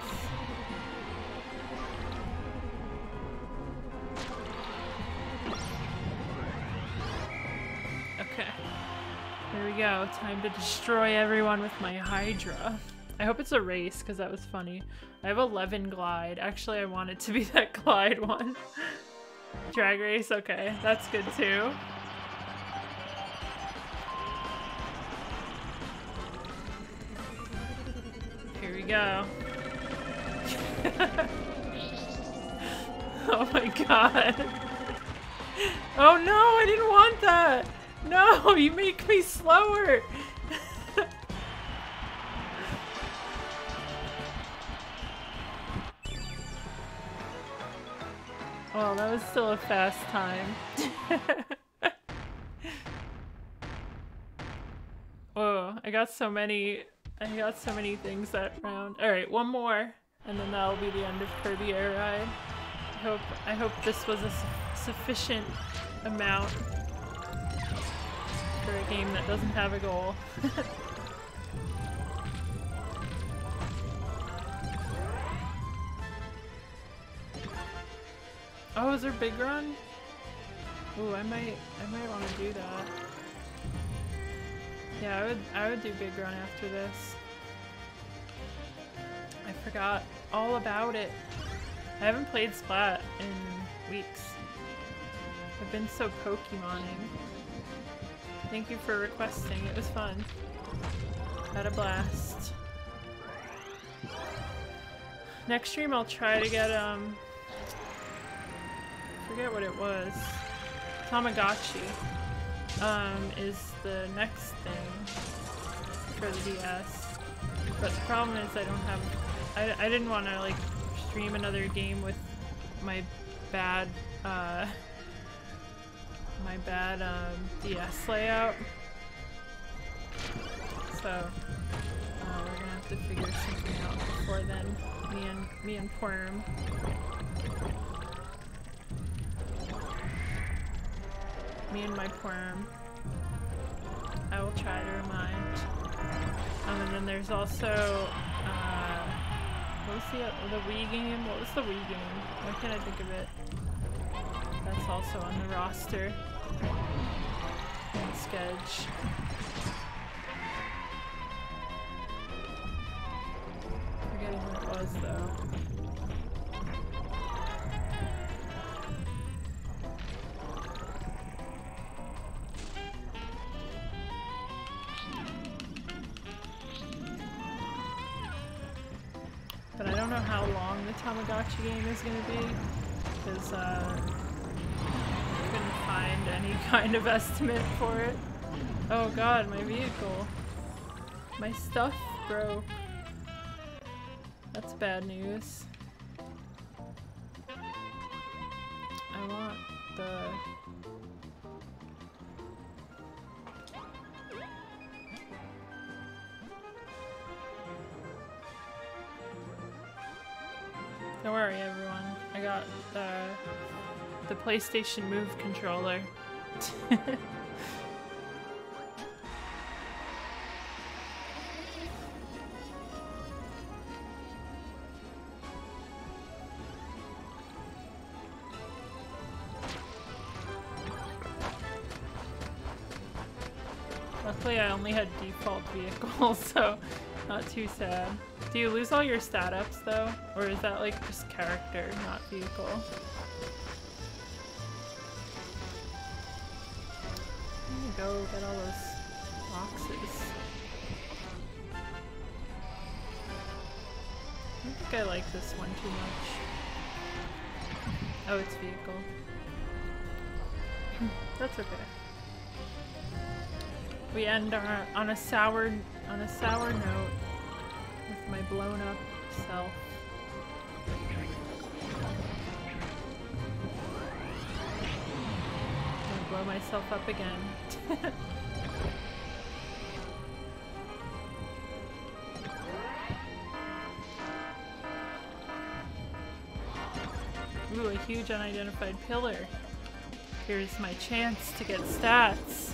Okay. Here we go. Time to destroy everyone with my Hydra. I hope it's a race because that was funny. I have eleven glide. Actually, I want it to be that glide one. Drag race? Okay. That's good too. Here we go. Oh my god. Oh no, I didn't want that. No, you make me slower. Well, that was still a fast time. Whoa, I got so many I got so many things that round. Alright, one more, and then that'll be the end of Kirby Air Ride. I hope, I hope this was a su sufficient amount for a game that doesn't have a goal. Oh, is there Big Run? Ooh, I might, I might want to do that. Yeah, I would I would do Big Run after this. I forgot all about it. I haven't played Splat in weeks. I've been so Pokemoning. Thank you for requesting. It was fun. Had a blast. Next stream I'll try to get um I forget what it was. Tamagotchi. um, is the next thing for the D S. But the problem is I don't have... I, I didn't want to, like, stream another game with my bad, uh... my bad, um, D S layout. So, uh, we're gonna have to figure something out before then. Me and, me and Porm. Me and my Porm. I will try to remind. Um, and then there's also, uh, what was the, the Wii game? What was the Wii game? Why can't I think of it? That's also on the roster. And Sketch. Forgetting what it was though. But I don't know how long the Tamagotchi game is going to be, because uh, I couldn't find any kind of estimate for it. Oh god, my vehicle. My stuff broke. That's bad news. I want the... Don't worry, everyone. I got the the PlayStation Move controller. Luckily, I only had default vehicle, so not too sad. Do you lose all your stat ups though? Or is that like just character, not vehicle? I'm gonna go get all those boxes. I don't think I like this one too much. Oh, it's vehicle. That's okay. We end our, on a sour on a sour note. With my blown up self. I'm gonna blow myself up again. Ooh, a huge unidentified pillar. Here's my chance to get stats.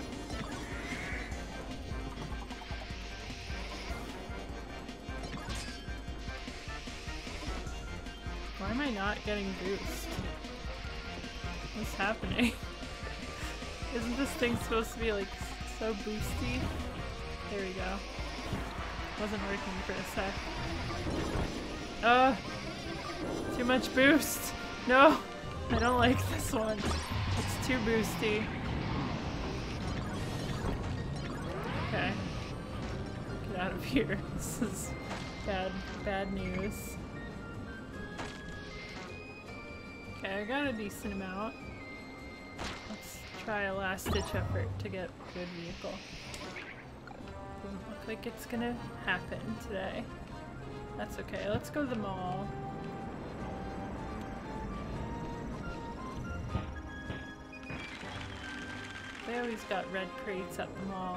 Why am I not getting boost? What's happening? Isn't this thing supposed to be like so boosty? There we go. Wasn't working for a sec. Oh! Too much boost! No! I don't like this one. It's too boosty. Okay. Get out of here. This is bad, bad news. Okay, I got a decent amount. Let's try a last ditch effort to get a good vehicle. Doesn't look like it's gonna happen today. That's okay, let's go to the mall. They always got red crates at the mall.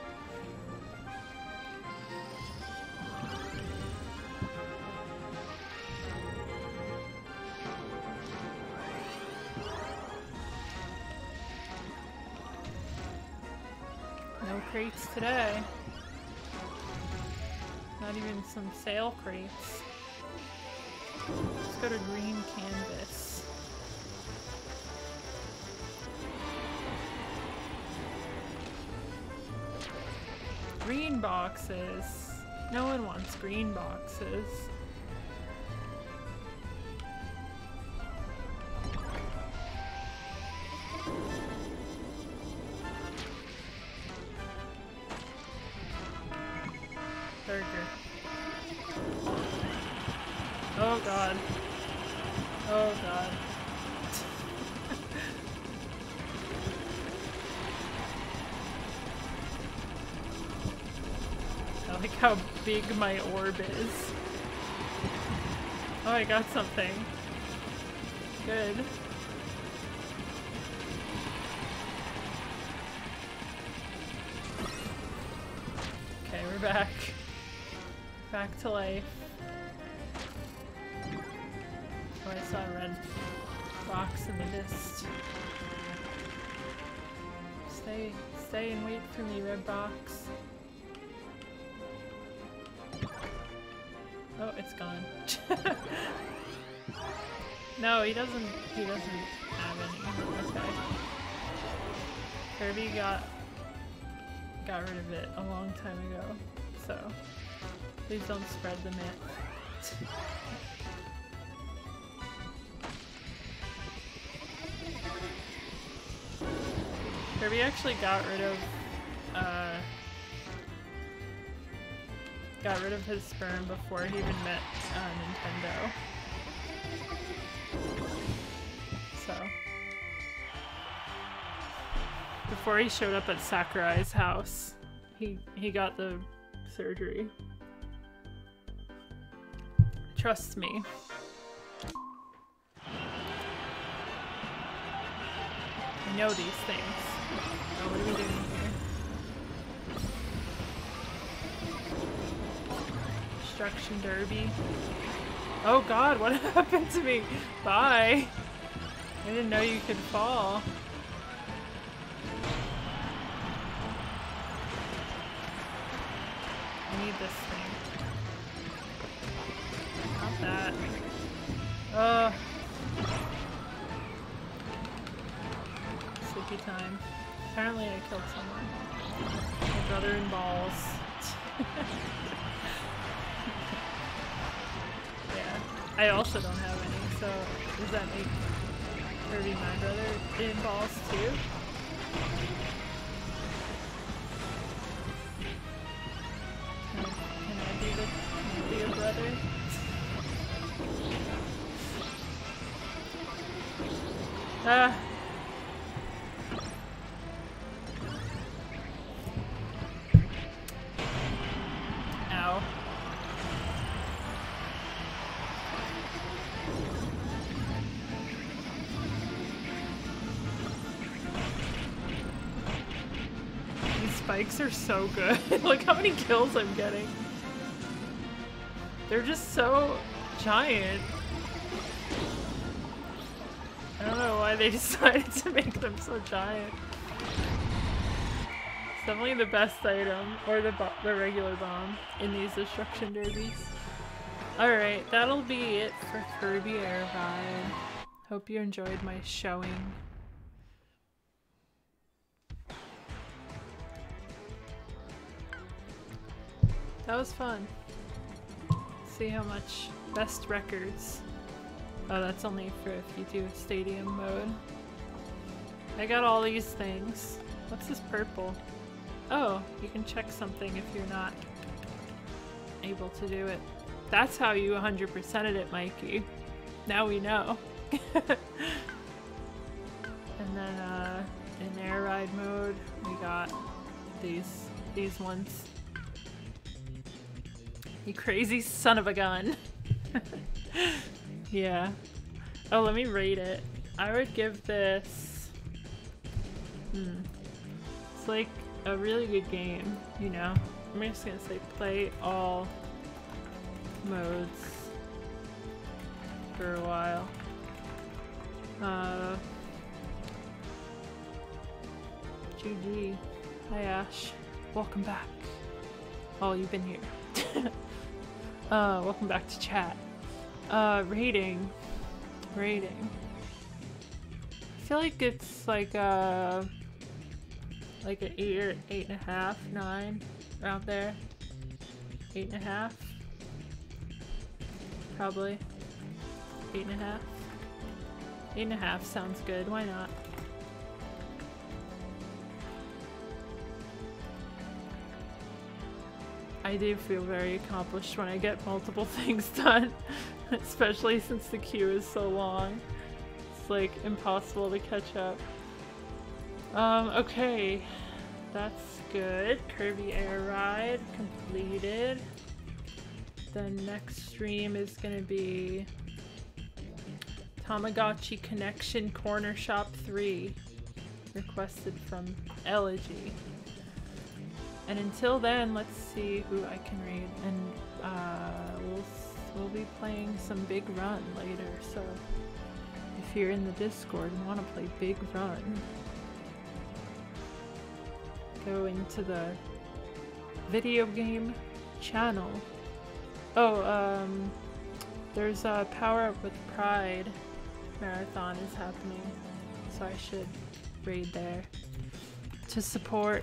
No crates today. Not even some sale crates. Let's go to green canvas. Green boxes. No one wants green boxes. Burger. Oh god. Oh god. like how big my orb is. Oh, I got something. Good. Okay, we're back. Back to life. Oh, I saw a red box in the mist. Stay, stay and wait for me, red box. Oh, it's gone. No, he doesn't, he doesn't have any. Okay. Kirby got, got rid of it a long time ago, so please don't spread the myth. Kirby actually got rid of, uh, got rid of his sperm before he even met uh, Nintendo. So, before he showed up at Sakurai's house, he he got the surgery. Trust me. I know these things. Oh, what are we doing here? Destruction Derby. Oh god, what happened to me? Bye! I didn't know you could fall. I need this thing. Not that. Ugh. Sleepy time. Apparently I killed someone. My brother in balls. Yeah. I also don't have any, so does that make Kirby my brother in balls too? Can I, can I be the can I be a brother? Ah. Ow. These spikes are so good. Look how many kills I'm getting. They're just so giant. I don't know why they decided to make them so giant. It's definitely the best item, or the, bo the regular bomb, in these destruction derbies. Alright, that'll be it for Kirby Air Ride. Hope you enjoyed my showing. That was fun. See how much best records. Oh, that's only for if you do stadium mode. I got all these things. What's this purple? Oh, you can check something if you're not able to do it. That's how you one hundred percented it, Mikey. Now we know. And then uh, in air ride mode, we got these these ones. You crazy son of a gun. Yeah. Oh, let me rate it. I would give this... Hmm. It's like a really good game, you know? I'm just gonna say play all modes for a while. Uh... G G. Hi Ash. Welcome back. Oh, you've been here. uh, welcome back to chat. Uh, rating. Rating. I feel like it's like a like an eight or eight and a half, nine, around there. Eight and a half. Probably. Eight and a half. Eight and a half sounds good. Why not? I do feel very accomplished when I get multiple things done, especially since the queue is so long. It's like impossible to catch up. Um, okay, that's good. Kirby Air Ride complete. completed. The next stream is gonna be Tamagotchi Connection Corner Shop three, requested from Elegy. And until then, let's see who I can read, and uh, we'll we'll be playing some Big Run later. So if you're in the Discord and want to play Big Run, go into the video game channel. Oh, um, there's a Power Up with Pride marathon is happening, so I should raid there to support.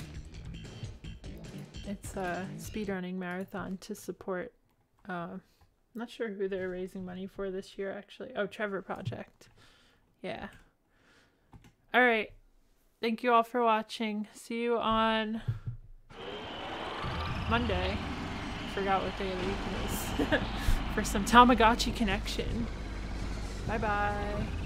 It's a speedrunning marathon to support, uh, I'm not sure who they're raising money for this year actually. Oh, Trevor Project. Yeah. Alright. Thank you all for watching. See you on Monday. I forgot what day of the week it is. For some Tamagotchi Connection. Bye bye.